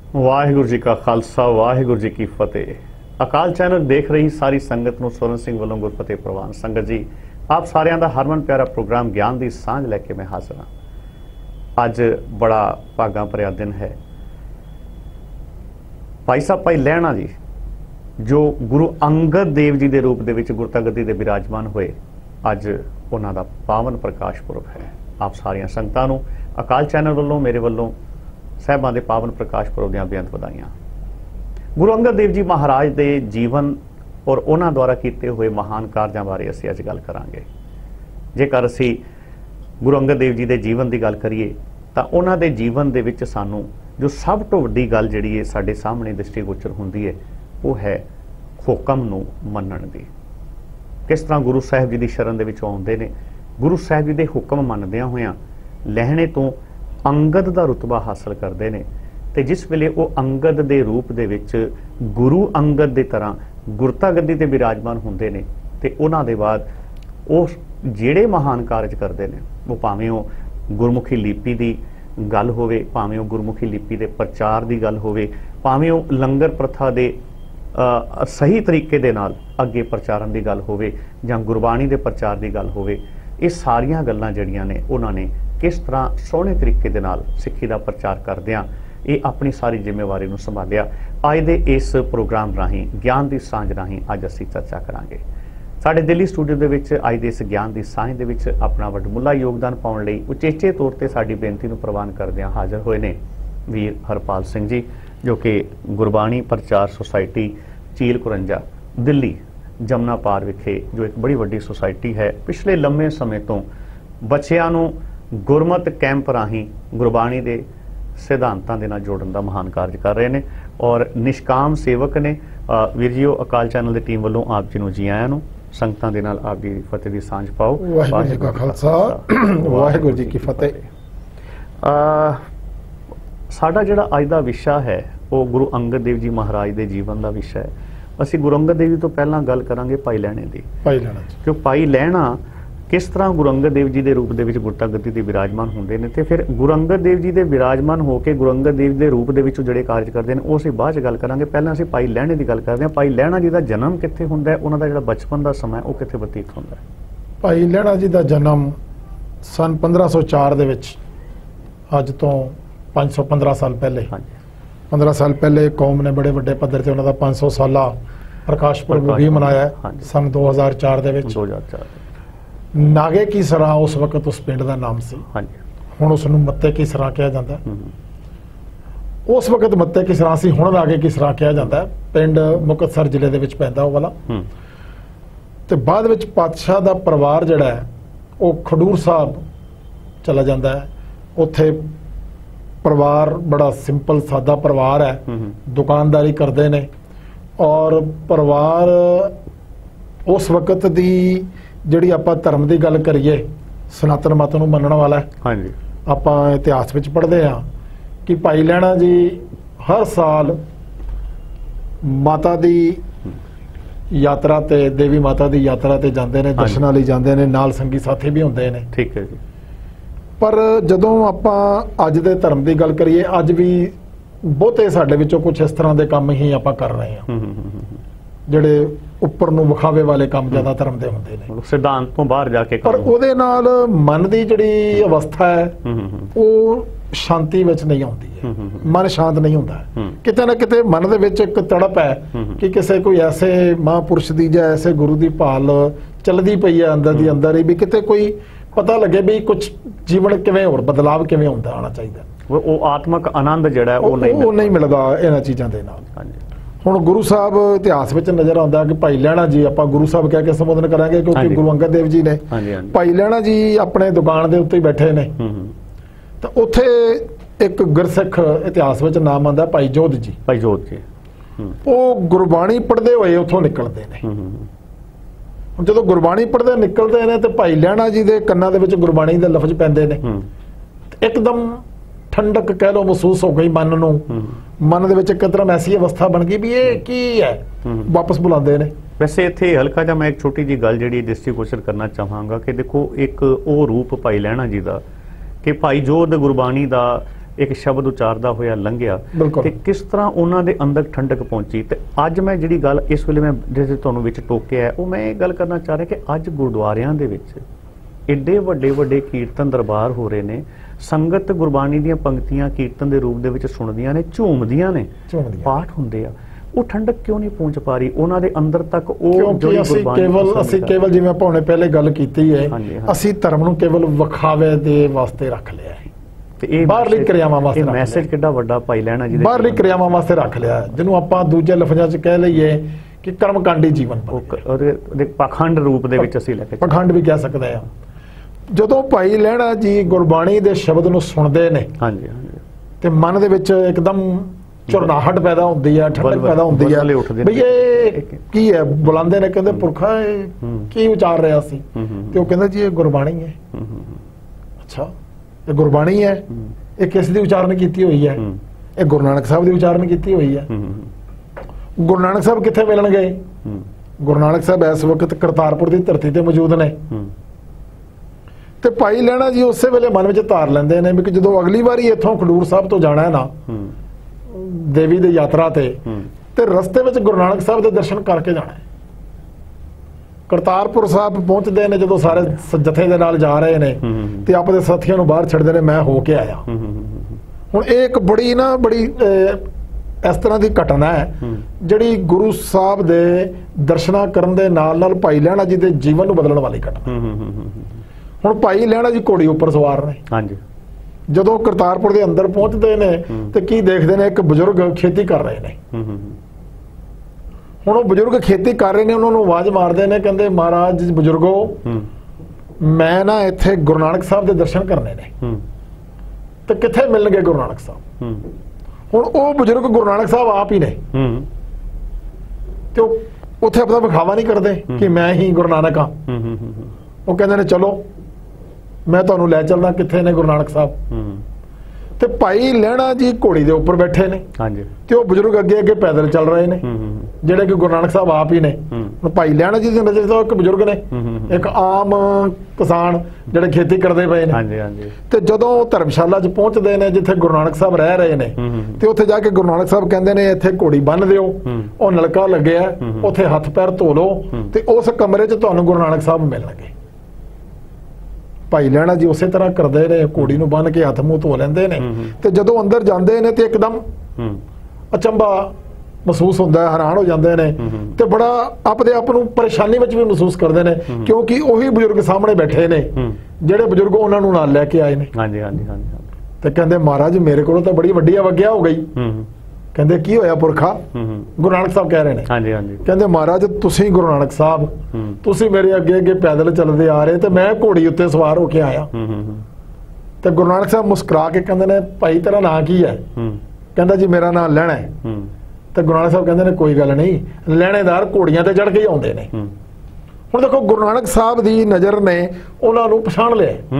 वाहिगुरू जी का खालसा वाहिगुरू जी की फतेह। अकाल चैनल देख रही सारी संगत नूं स्वरण सिंह वालों गुरफतेह प्रवान। संगत जी, आप सारिਆਂ ਦਾ हरमन प्यारा प्रोग्राम ज्ञान की सांझ लैके मैं हाजिर हाँ। अज बड़ा भागा भरिया दिन है। भाई साहब भाई लहणा जी जो गुरु अंगद देव जी के रूप के गुरता गद्दी के विराजमान हुए, अज उन्हों का पावन प्रकाश पुरब है। आप सारिया संगतां नूं अकाल चैनल वालों मेरे वालों साहिबां दे पावन प्रकाश पुरब दीआं बेअंत वधाइयां। गुरु अंगद देव जी महाराज के जीवन और उन्होंने द्वारा किए हुए महान कार्यों बारे असीं अज गल करांगे। जेकर असीं गुरु अंगद देव जी के जीवन की गल करिए तो उन्हों के जीवन दे विच सानूं जो सब तो वड्डी गल जिहड़ी है साडे सामने दृष्टिगोचर हुंदी है वो है हुकम नूं मन्नण दी। किस तरह गुरु साहिब जी की शरण दे विच आउंदे ने, गुरु साहिब जी के हुक्म मनदियां होइयां लहणे तो अंगद का रुतबा हासिल करते हैं। तो जिस वेले वो अंगद के रूप दे विच गुरु अंगद की तरह गुरता गद्दी ते विराजमान होंदे ने, ते उन्हां दे बाद वो जिहड़े महान कार्य करते हैं वो भावें वो गुरमुखी लिपि की गल होवे, भावें वो गुरमुखी लिपि के प्रचार की गल होवे, भावें वो लंगर प्रथा के सही तरीके दे नाल अगे प्रचारण की गल होवे जां गुरबाणी के प्रचार की गल होवे, ये सारियां गल्लां जिहड़ियां ने उन्होंने किस तरह सोहने तरीके दे नाल सिक्खी का प्रचार करदिआं ये अपनी सारी जिम्मेवारी नूं संभालिया। अज दे इस प्रोग्राम राहीं ज्ञान की सांझ राहीं अज असीं चर्चा करांगे। साडे दिल्ली स्टूडियो दे विच अज दे इस ज्ञान की सांझ दे विच अपना वडमुला योगदान पाउण लई उचेचे तौर ते साडी बेनती नूं प्रवान करदिआं हाज़र होए ने वीर हरपाल सिंह जी, जो कि गुरबाणी प्रचार सोसाइटी चील कुरंजा दिल्ली जमुना पार विखे जो एक बड़ी वड्डी सोसाइटी है, पिछले लंबे समय तो बच्चिआं नूं गुरमत कैंप राही गुरबाणी के सिद्धांतां दे नाल जोड़न दा महान कार्य कर रहे हैं और निष्काम सेवक ने। वीर जीओ अकाल चैनल की टीम वालों आप जी नूं जी आयां नूं। संगतां दे नाल आप जी फतेह दी सांझ पाओ। वाहिगुरू जी का खालसा वाहिगुरू जी की फतेह। साडा जिहड़ा अज दा विशा है वो गुरु अंगद देव जी महाराज के जीवन का विशा है। असीं गुरु अंगद देव जी तो पहलां गल करांगे भाई लहणे दी। भाई लहणा क्यों भाई लहणा किस तरह गुरु अंगद देव जी के रूप के गुरता गद्दी ते विराजमान होंदे ने, ते फिर गुरु अंगद देव जी के विराजमान होकर गुरु अंगद देव के रूप के जिहड़े कार्य करते हैं वो असीं बाद च गल करांगे। पहलां असीं भाई लहणे की गल करते हैं। भाई लहणा जी का जन्म कित्थे हुंदा है, उन्हां दा जिहड़ा बचपन का समय वो कित्थे बतीत हुंदा है? भाई लहणा जी का जन्म सन 1504 दे विच अज तो 515 साल पहले 15 साल पहले कौम ने बड़े वड्डे पद्धर ते उन्हां दा 500 साला प्रकाश पुरब भी मनाया सन 2004 दे विच। 2004 नागे की सराह उस वक्त उस पिंड का नाम सी, हुण उसनूं मत्ते की सराह कहा जाता है। उस वक्त मत्ते की सराह सी, हुण नागे की सराह कहा जाता है। पिंड मुक्तसर जिले दे विच पैंदा वो वाला। ते बाद विच पातशाह दा परिवार जिहड़ा है वो खडूर साहब चला जाता है। उत्थे परिवार बड़ा सिंपल सादा परिवार है, दुकानदारी करते ने और परिवार उस वक्त दी जिहड़ी आपां धर्म की गल करिए सनातन मत नूं मनण वाला है। हाँ जी, आपां इतिहास विच पढ़दे हां कि भाई लहणा जी हर साल माता दी यात्रा ते देवी माता दी यात्रा ते जांदे ने, दर्शनां लई जांदे ने, नाल संगी साथी भी हुंदे ने। ठीक है जी। पर जदों आपां अज दे धर्म की गल करिए अज भी बहुते साडे विचों कुछ इस तरह के काम ही आपां कर रहे हैं जिहड़े उपर नूं विखावे वाले काम ज्यादा धर्म दे हुंदे ने, सिद्धांत तो बाहर जाके। पर उहदे नाल मन की जिहड़ी अवस्था है वो शांति विच नहीं आउंदी है, मन शांत नहीं हुंदा है। किते ना किते मन दे विच एक तड़प है कि किसे कोई ऐसे महापुरुष दी जां ऐसे गुरु दी भाल चलदी पई है अंदर दी अंदर ही, भी किते कोई पता लगे भी कुछ जीवन किवें होर बदलाव किवें हुंदा आना चाहिए। वो आत्मक आनंद जिहड़ा है वो नहीं मिलदा इन्हां चीज़ां दे नाल। हुण गुरु साहब इतिहास में नजर आता कि भाई लहणा जी आप गुरु साहब कह के संबोधन करांगे क्योंकि गुरु अंगद देव जी ने भाई लहणा जी अपने दुकान के उत्ते बैठे ने तो उत्थे एक गुरसिख इतिहास में नाम आता भाई जोध जी। भाई जोध जी वो गुरबाणी पढ़ते हुए उत्थों निकलते हैं। जो गुरबाणी पढ़ते निकलते हैं तो भाई लहणा जी के कन्नां दे विच गुरबाणी के लफ्ज पैंदे ने, एकदम ठंडक कह लो महसूस हो गई मन नूं। मन दे विच एक तरह ऐसी अवस्था बन गई भी ये की है, वापस बुलाते हैं। वैसे इत्थे हल्का जिहा मैं एक छोटी जी गल जिहड़ी दृष्टिगोचर करना चाहांगा कि देखो एक वो रूप भाई लहणा जी का कि भाई जोध गुरबाणी का ਇੱਕ ਸ਼ਬਦ ਉਚਾਰਦਾ ਹੋਇਆ ਲੰਘਿਆ ਤੇ ਕਿਸ ਤਰ੍ਹਾਂ ਉਹਨਾਂ ਦੇ ਅੰਦਰ ਠੰਡਕ ਪਹੁੰਚੀ। ਤੇ ਅੱਜ ਮੈਂ ਜਿਹੜੀ ਗੱਲ ਇਸ ਵੇਲੇ ਮੈਂ ਜਿਹੜੇ ਤੁਹਾਨੂੰ ਵਿੱਚ ਟੋਕਿਆ ਉਹ ਮੈਂ ਇਹ ਗੱਲ ਕਰਨਾ ਚਾਹ ਰਿਹਾ ਕਿ ਅੱਜ ਗੁਰਦੁਆਰਿਆਂ ਦੇ ਵਿੱਚ ਏਡੇ ਵੱਡੇ ਵੱਡੇ ਕੀਰਤਨ ਦਰਬਾਰ ਹੋ ਰਹੇ ਨੇ, ਸੰਗਤ ਗੁਰਬਾਣੀ ਦੀਆਂ ਪੰਕਤੀਆਂ ਕੀਰਤਨ ਦੇ ਰੂਪ ਦੇ ਵਿੱਚ ਸੁਣਦੀਆਂ ਨੇ, ਝੂਮਦੀਆਂ ਨੇ, ਪਾਠ ਹੁੰਦੇ ਆ, ਉਹ ਠੰਡਕ ਕਿਉਂ ਨਹੀਂ ਪਹੁੰਚ ਪਾ ਰਹੀ ਉਹਨਾਂ ਦੇ ਅੰਦਰ ਤੱਕ? ਉਹ ਅਸੀਂ ਕੇਵਲ ਜਿਵੇਂ ਆਪਾਂ ਹੁਣੇ ਪਹਿਲੇ ਗੱਲ ਕੀਤੀ ਹੈ, ਅਸੀਂ ਧਰਮ ਨੂੰ ਕੇਵਲ ਵਿਖਾਵੇ ਦੇ ਵਾਸਤੇ ਰੱਖ ਲਿਆ ਹੈ ਤੇ ਇਹ ਬਾਹਰਲੀ ਕਿਰਿਆਵਾਂ ਵਾਸਤੇ ਮੈਸੇਜ ਕਿੱਡਾ ਵੱਡਾ ਭਾਈ ਲੈਣਾ ਜੀ, ਬਾਹਰਲੀ ਕਿਰਿਆਵਾਂ ਵਾਸਤੇ ਰੱਖ ਲਿਆ, ਜਿਹਨੂੰ ਆਪਾਂ ਦੂਜੇ ਲਫ਼ਜ਼ਾਂ 'ਚ ਕਹਿ ਲਈਏ ਕਿ ਕਰਮਕਾਂਡੀ ਜੀਵਨ, ਪਖੰਡ ਰੂਪ ਦੇ ਵਿੱਚ ਅਸੀਂ ਲੈ ਕੇ ਪਖੰਡ ਵੀ ਕਹਿ ਸਕਦੇ ਆ। ਜਦੋਂ ਭਾਈ ਲਹਿਣਾ ਜੀ ਗੁਰਬਾਣੀ ਦੇ ਸ਼ਬਦ ਨੂੰ ਸੁਣਦੇ ਨੇ ਤੇ ਮਨ ਦੇ ਵਿੱਚ ਇੱਕਦਮ ਝੁਰਨਾਹਟ ਪੈਦਾ ਹੁੰਦੀ ਹੈ, ਠੰਡਕ ਪੈਦਾ ਹੁੰਦੀ ਹੈ, ਬਈ ਇਹ ਕੀ ਹੈ? ਬੁਲਾਉਂਦੇ ਨੇ, ਕਹਿੰਦੇ ਪੁਰਖਾ ਕੀ ਉਚਾਰ ਰਿਹਾ ਸੀ? ਤੇ ਉਹ ਕਹਿੰਦਾ ਜੀ ਇਹ ਗੁਰਬਾਣੀ ਹੈ। ਅੱਛਾ, ਇਹ ਗੁਰਬਾਣੀ ਹੈ, ਇਹ ਕਿਸ ਦੀ ਉਚਾਰਨ ਕੀਤੀ ਹੋਈ ਹੈ? ਇਹ ਗੁਰੂ ਨਾਨਕ ਸਾਹਿਬ ਦੀ ਉਚਾਰਨ ਕੀਤੀ ਹੋਈ ਹੈ। ਗੁਰੂ ਨਾਨਕ ਸਾਹਿਬ ਕਿੱਥੇ ਮਿਲਣ ਗਏ? ਗੁਰੂ ਨਾਨਕ ਸਾਹਿਬ ਇਸ ਵਕਤ ਕਰਤਾਰਪੁਰ ਦੀ ਧਰਤੀ ਤੇ ਮੌਜੂਦ ਨੇ। ਤੇ ਭਾਈ ਲਹਿਣਾ ਜੀ ਉਸੇ ਵੇਲੇ ਮਨ ਵਿੱਚ ਧਾਰ ਲੈਂਦੇ ਨੇ ਵੀ ਜਦੋਂ ਅਗਲੀ ਵਾਰੀ ਇੱਥੋਂ ਖਡੂਰ ਸਾਹਿਬ ਤੋਂ ਜਾਣਾ ਹੈ ਨਾ ਦੇਵੀ ਦੀ ਯਾਤਰਾ ਤੇ ਰਸਤੇ ਵਿੱਚ ਗੁਰੂ ਨਾਨਕ ਸਾਹਿਬ ਦੇ ਦਰਸ਼ਨ ਕਰਕੇ ਜਾਣਾ ਹੈ। ਕਰਤਾਰਪੁਰ ਸਾਹਿਬ ਪਹੁੰਚਦੇ ਨੇ, ਜਦੋਂ ਸਾਰੇ ਜਥੇ ਦੇ ਨਾਲ ਜਾ ਰਹੇ ਨੇ ਤੇ ਆਪਣੇ ਸਾਥੀਆਂ ਨੂੰ ਬਾਹਰ ਛੱਡਦੇ ਨੇ, ਮੈਂ ਹੋ ਕੇ ਆਇਆ। ਹੁਣ ਇਹ ਇੱਕ ਬੜੀ ਇਸ ਤਰ੍ਹਾਂ ਦੀ ਘਟਨਾ ਹੈ ਜਿਹੜੀ ਗੁਰੂ ਸਾਹਿਬ ਦੇ ਦਰਸ਼ਨਾਂ ਕਰਨ ਦੇ ਨਾਲ ਭਾਈ ਲਹਿਣਾ ਜੀ ਦੇ ਜੀਵਨ ਨੂੰ ਬਦਲਣ ਵਾਲੀ ਘਟਨਾ। ਹੁਣ ਭਾਈ ਲਹਿਣਾ ਜੀ ਘੋੜੀ ਉੱਪਰ ਸਵਾਰ ਨੇ, ਜਦੋਂ ਕਰਤਾਰਪੁਰ ਦੇ ਅੰਦਰ ਪਹੁੰਚਦੇ ਨੇ ਤੇ ਕੀ ਦੇਖਦੇ ਨੇ? ਇੱਕ ਬਜ਼ੁਰਗ ਖੇਤੀ ਕਰ ਰਹੇ ਨੇ। ਹੁਣ ਉਹ ਬਜ਼ੁਰਗ ਖੇਤੀ ਕਰ ਰਹੇ ਨੇ, ਉਹਨਾਂ ਨੂੰ ਆਵਾਜ਼ ਮਾਰਦੇ ਨੇ, ਕਹਿੰਦੇ ਮਹਾਰਾਜ ਬਜ਼ੁਰਗੋ ਮੈਂ ਨਾ ਇੱਥੇ ਗੁਰੂ ਨਾਨਕ ਸਾਹਿਬ ਦੇ ਦਰਸ਼ਨ ਕਰਨੇ ਨੇ। ਤੇ ਕਿੱਥੇ ਮਿਲਣਗੇ ਗੁਰੂ ਨਾਨਕ ਸਾਹਿਬ? ਹੁਣ ਉਹ ਬਜ਼ੁਰਗ ਗੁਰੂ ਨਾਨਕ ਸਾਹਿਬ ਆਪ ਹੀ ਨੇ ਤੇ ਉਹ ਉੱਥੇ ਆਪਣਾ ਵਿਖਾਵਾ ਨਹੀਂ ਕਰਦੇ ਕਿ ਮੈਂ ਹੀ ਗੁਰੂ ਨਾਨਕ ਹਾਂ। ਉਹ ਕਹਿੰਦੇ ਨੇ ਚਲੋ ਮੈਂ ਤੁਹਾਨੂੰ ਲੈ ਚੱਲਦਾ, ਕਿੱਥੇ ਨੇ ਗੁਰੂ ਨਾਨਕ ਸਾਹਿਬ? ਤੇ ਭਾਈ ਲਹਿਣਾ ਜੀ ਘੋੜੀ ਦੇ ਉੱਪਰ ਬੈਠੇ ਨੇ ਤੇ ਉਹ ਬਜ਼ੁਰਗ ਅੱਗੇ ਅੱਗੇ ਪੈਦਲ ਚੱਲ ਰਹੇ ਨੇ, ਜਿਹੜੇ ਕਿ ਗੁਰੂ ਨਾਨਕ ਸਾਹਿਬ ਆਪ ਹੀ ਨੇ। ਭਾਈ ਲਹਿਣਾ ਜੀ ਦੀ ਨਜ਼ਰ ਤੋਂ ਇੱਕ ਬਜ਼ੁਰਗ ਨੇ, ਇੱਕ ਆਮ ਕਿਸਾਨ ਜਿਹੜੇ ਖੇਤੀ ਕਰਦੇ ਪਏ ਨੇ। ਤੇ ਜਦੋਂ ਉਹ ਧਰਮਸ਼ਾਲਾ 'ਚ ਪਹੁੰਚਦੇ ਨੇ ਜਿੱਥੇ ਗੁਰੂ ਨਾਨਕ ਸਾਹਿਬ ਰਹਿ ਰਹੇ ਨੇ ਤੇ ਉੱਥੇ ਜਾ ਕੇ ਗੁਰੂ ਨਾਨਕ ਸਾਹਿਬ ਕਹਿੰਦੇ ਨੇ ਇੱਥੇ ਘੋੜੀ ਬੰਨ੍ਹ ਦਿਓ, ਉਹ ਨਲਕਾ ਲੱਗਿਆ, ਉੱਥੇ ਹੱਥ ਪੈਰ ਧੋ ਲਓ ਤੇ ਉਸ ਕਮਰੇ 'ਚ ਤੁਹਾਨੂੰ ਗੁਰੂ ਨਾਨਕ ਸਾਹਿਬ ਮਿਲਣਗੇ। ਭਾਈ ਲਹਿਣਾ ਜੀ ਉਸੇ ਤਰ੍ਹਾਂ ਕਰਦੇ ਨੇ, ਘੋੜੀ ਨੂੰ ਬੰਨ੍ਹ ਕੇ ਹੱਥ ਮੂੰਹ ਧੋ ਲੈਂਦੇ ਨੇ ਤੇ ਜਦੋਂ ਅੰਦਰ ਜਾਂਦੇ ਨੇ ਤੇ ਇੱਕਦਮ ਅਚੰਭਾ ਮਹਿਸੂਸ ਹੁੰਦਾ ਹੈ, ਹੈਰਾਨ ਹੋ ਜਾਂਦੇ ਨੇ ਤੇ ਬੜਾ ਆਪਣੇ ਆਪ ਨੂੰ ਪਰੇਸ਼ਾਨੀ ਵਿੱਚ ਵੀ ਮਹਿਸੂਸ ਕਰਦੇ ਨੇ, ਕਿਉਂਕਿ ਉਹੀ ਬਜ਼ੁਰਗ ਸਾਹਮਣੇ ਬੈਠੇ ਨੇ ਜਿਹੜੇ ਬਜ਼ੁਰਗ ਉਹਨਾਂ ਨੂੰ ਨਾਲ ਲੈ ਕੇ ਆਏ ਨੇ। ਤੇ ਕਹਿੰਦੇ ਮਹਾਰਾਜ ਮੇਰੇ ਕੋਲੋਂ ਤਾਂ ਬੜੀ ਵੱਡੀ ਅਵਗਿਆ ਹੋ ਗਈ। ਕਹਿੰਦੇ ਕੀ ਹੋਇਆ ਪੁਰਖਾ? ਗੁਰੂ ਨਾਨਕ ਸਾਹਿਬ ਕਹਿ ਰਹੇ ਨੇ। ਕਹਿੰਦੇ ਮਹਾਰਾਜ ਤੁਸੀਂ ਗੁਰੂ ਨਾਨਕ ਸਾਹਿਬ, ਤੁਸੀਂ ਮੇਰੇ ਅੱਗੇ ਅੱਗੇ ਪੈਦਲ ਚੱਲਦੇ ਆ ਰਹੇ ਤੇ ਮੈਂ ਘੋੜੀ ਉੱਤੇ ਸਵਾਰ ਹੋ ਕੇ ਆਇਆ। ਤੇ ਗੁਰੂ ਨਾਨਕ ਸਾਹਿਬ ਮੁਸਕਰਾ ਕੇ ਕਹਿੰਦੇ ਨੇ ਭਾਈ ਤੇਰਾ ਨਾਂ ਕੀ ਹੈ? ਕਹਿੰਦਾ ਜੀ ਮੇਰਾ ਨਾਂ ਲਹਿਣਾ ਹੈ। ਤੇ ਗੁਰੂ ਨਾਨਕ ਸਾਹਿਬ ਕਹਿੰਦੇ ਨੇ ਕੋਈ ਗੱਲ ਨਹੀਂ, ਲਹਿਣੇਦਾਰ ਘੋੜੀਆਂ ਤੇ ਚੜ੍ਹ ਕੇ ਆਉਂਦੇ ਨੇ। ਹੁਣ ਦੇਖੋ ਗੁਰੂ ਨਾਨਕ ਸਾਹਿਬ ਦੀ ਨਜ਼ਰ ਨੇ ਉਹਨਾਂ ਨੂੰ ਪਛਾਣ ਲਿਆ।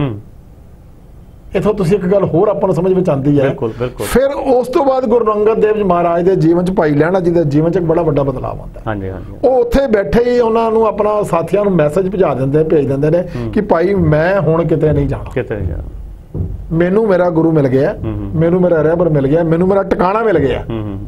ਇਥੋਂ ਤੁਸੀਂ ਇੱਕ ਗੱਲ ਹੋਰ ਆਪਾਂ ਨੂੰ ਸਮਝ ਵਿੱਚ ਆਉਂਦੀ ਹੈ। ਫਿਰ ਉਸ ਤੋਂ ਬਾਅਦ ਗੁਰੂ ਅੰਗਦ ਦੇਵ ਜੀ ਮਹਾਰਾਜ ਦੇ ਜੀਵਨ 'ਚ ਭਾਈ ਲਹਿਣਾ ਜੀ ਦੇ ਜੀਵਨ 'ਚ ਇੱਕ ਬੜਾ ਵੱਡਾ ਬਦਲਾਅ ਆਉਂਦਾ। ਉਹ ਉੱਥੇ ਬੈਠੇ ਹੀ ਉਹਨਾਂ ਨੂੰ ਆਪਣਾ ਸਾਥੀਆਂ ਨੂੰ ਮੈਸੇਜ ਭੇਜ ਦਿੰਦੇ ਨੇ ਕਿ ਭਾਈ ਮੈਂ ਹੁਣ ਕਿਤੇ ਨਹੀਂ ਜਾਣਾ, ਮੈਨੂੰ ਮੇਰਾ ਗੁਰੂ ਮਿਲ ਗਿਆ, ਮੈਨੂੰ ਮੇਰਾ ਰਹਿਬਰ ਮਿਲ ਗਿਆ, ਮੈਨੂੰ ਮੇਰਾ ਟਿਕਾਣਾ ਮਿਲ ਗਿਆ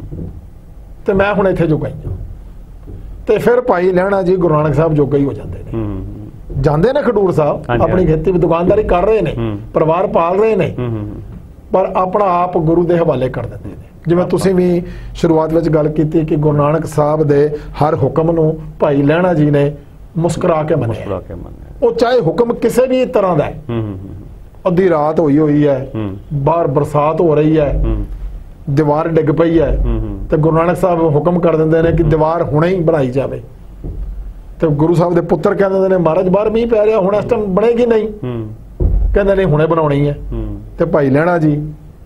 ਤੇ ਮੈਂ ਹੁਣ ਇੱਥੇ ਜੋਗਾ ਹੀ ਹਾਂ। ਤੇ ਫਿਰ ਭਾਈ ਲਹਿਣਾ ਜੀ ਗੁਰੂ ਨਾਨਕ ਸਾਹਿਬ ਜੋਗਾ ਹੀ ਹੋ ਜਾਂਦੇ ਨੇ, ਜਾਂਦੇ ਨੇ ਖਡੂਰ ਸਾਹਿਬ, ਆਪਣੀ ਖੇਤੀ ਦੁਕਾਨਦਾਰੀ ਕਰ ਰਹੇ ਨੇ, ਪਰਿਵਾਰ ਪਾਲ ਰਹੇ ਨੇ, ਪਰ ਆਪਣਾ ਆਪ ਗੁਰੂ ਦੇ ਹਵਾਲੇ ਕਰ ਦਿੰਦੇ ਨੇ। ਜਿਵੇਂ ਤੁਸੀਂ ਵੀ ਸ਼ੁਰੂਆਤ ਵਿੱਚ ਗੱਲ ਕੀਤੀ ਕਿ ਗੁਰੂ ਨਾਨਕ ਸਾਹਿਬ ਦੇ ਹਰ ਹੁਕਮ ਨੂੰ ਭਾਈ ਲਹਿਣਾ ਜੀ ਨੇ ਮੁਸਕਰਾ ਕੇ ਮੰਨਿਆ। ਉਹ ਚਾਹੇ ਹੁਕਮ ਕਿਸੇ ਵੀ ਤਰ੍ਹਾਂ ਦਾ ਹੈ, ਅੱਧੀ ਰਾਤ ਹੋਈ ਹੈ, ਬਾਹਰ ਬਰਸਾਤ ਹੋ ਰਹੀ ਹੈ, ਦੀਵਾਰ ਡਿੱਗ ਪਈ ਹੈ ਤੇ ਗੁਰੂ ਨਾਨਕ ਸਾਹਿਬ ਹੁਕਮ ਕਰ ਦਿੰਦੇ ਨੇ ਕਿ ਦੀਵਾਰ ਹੁਣੇ ਹੀ ਬਣਾਈ ਜਾਵੇ। ਤੇ ਗੁਰੂ ਸਾਹਿਬ ਦੇ ਪੁੱਤਰ ਕਹਿੰਦੇ ਨੇ ਮਹਾਰਾਜ ਬਾਹਰ ਮੀਂਹ ਪੈ ਰਿਹਾ, ਹੁਣ ਇਸ ਟਾਈਮ ਬਣੇਗੀ ਨਹੀਂ? ਕਹਿੰਦੇ ਨੇ ਹੁਣੇ ਬਣਾਉਣੀ ਹੈ। ਤੇ ਭਾਈ ਲਹਿਣਾ ਜੀ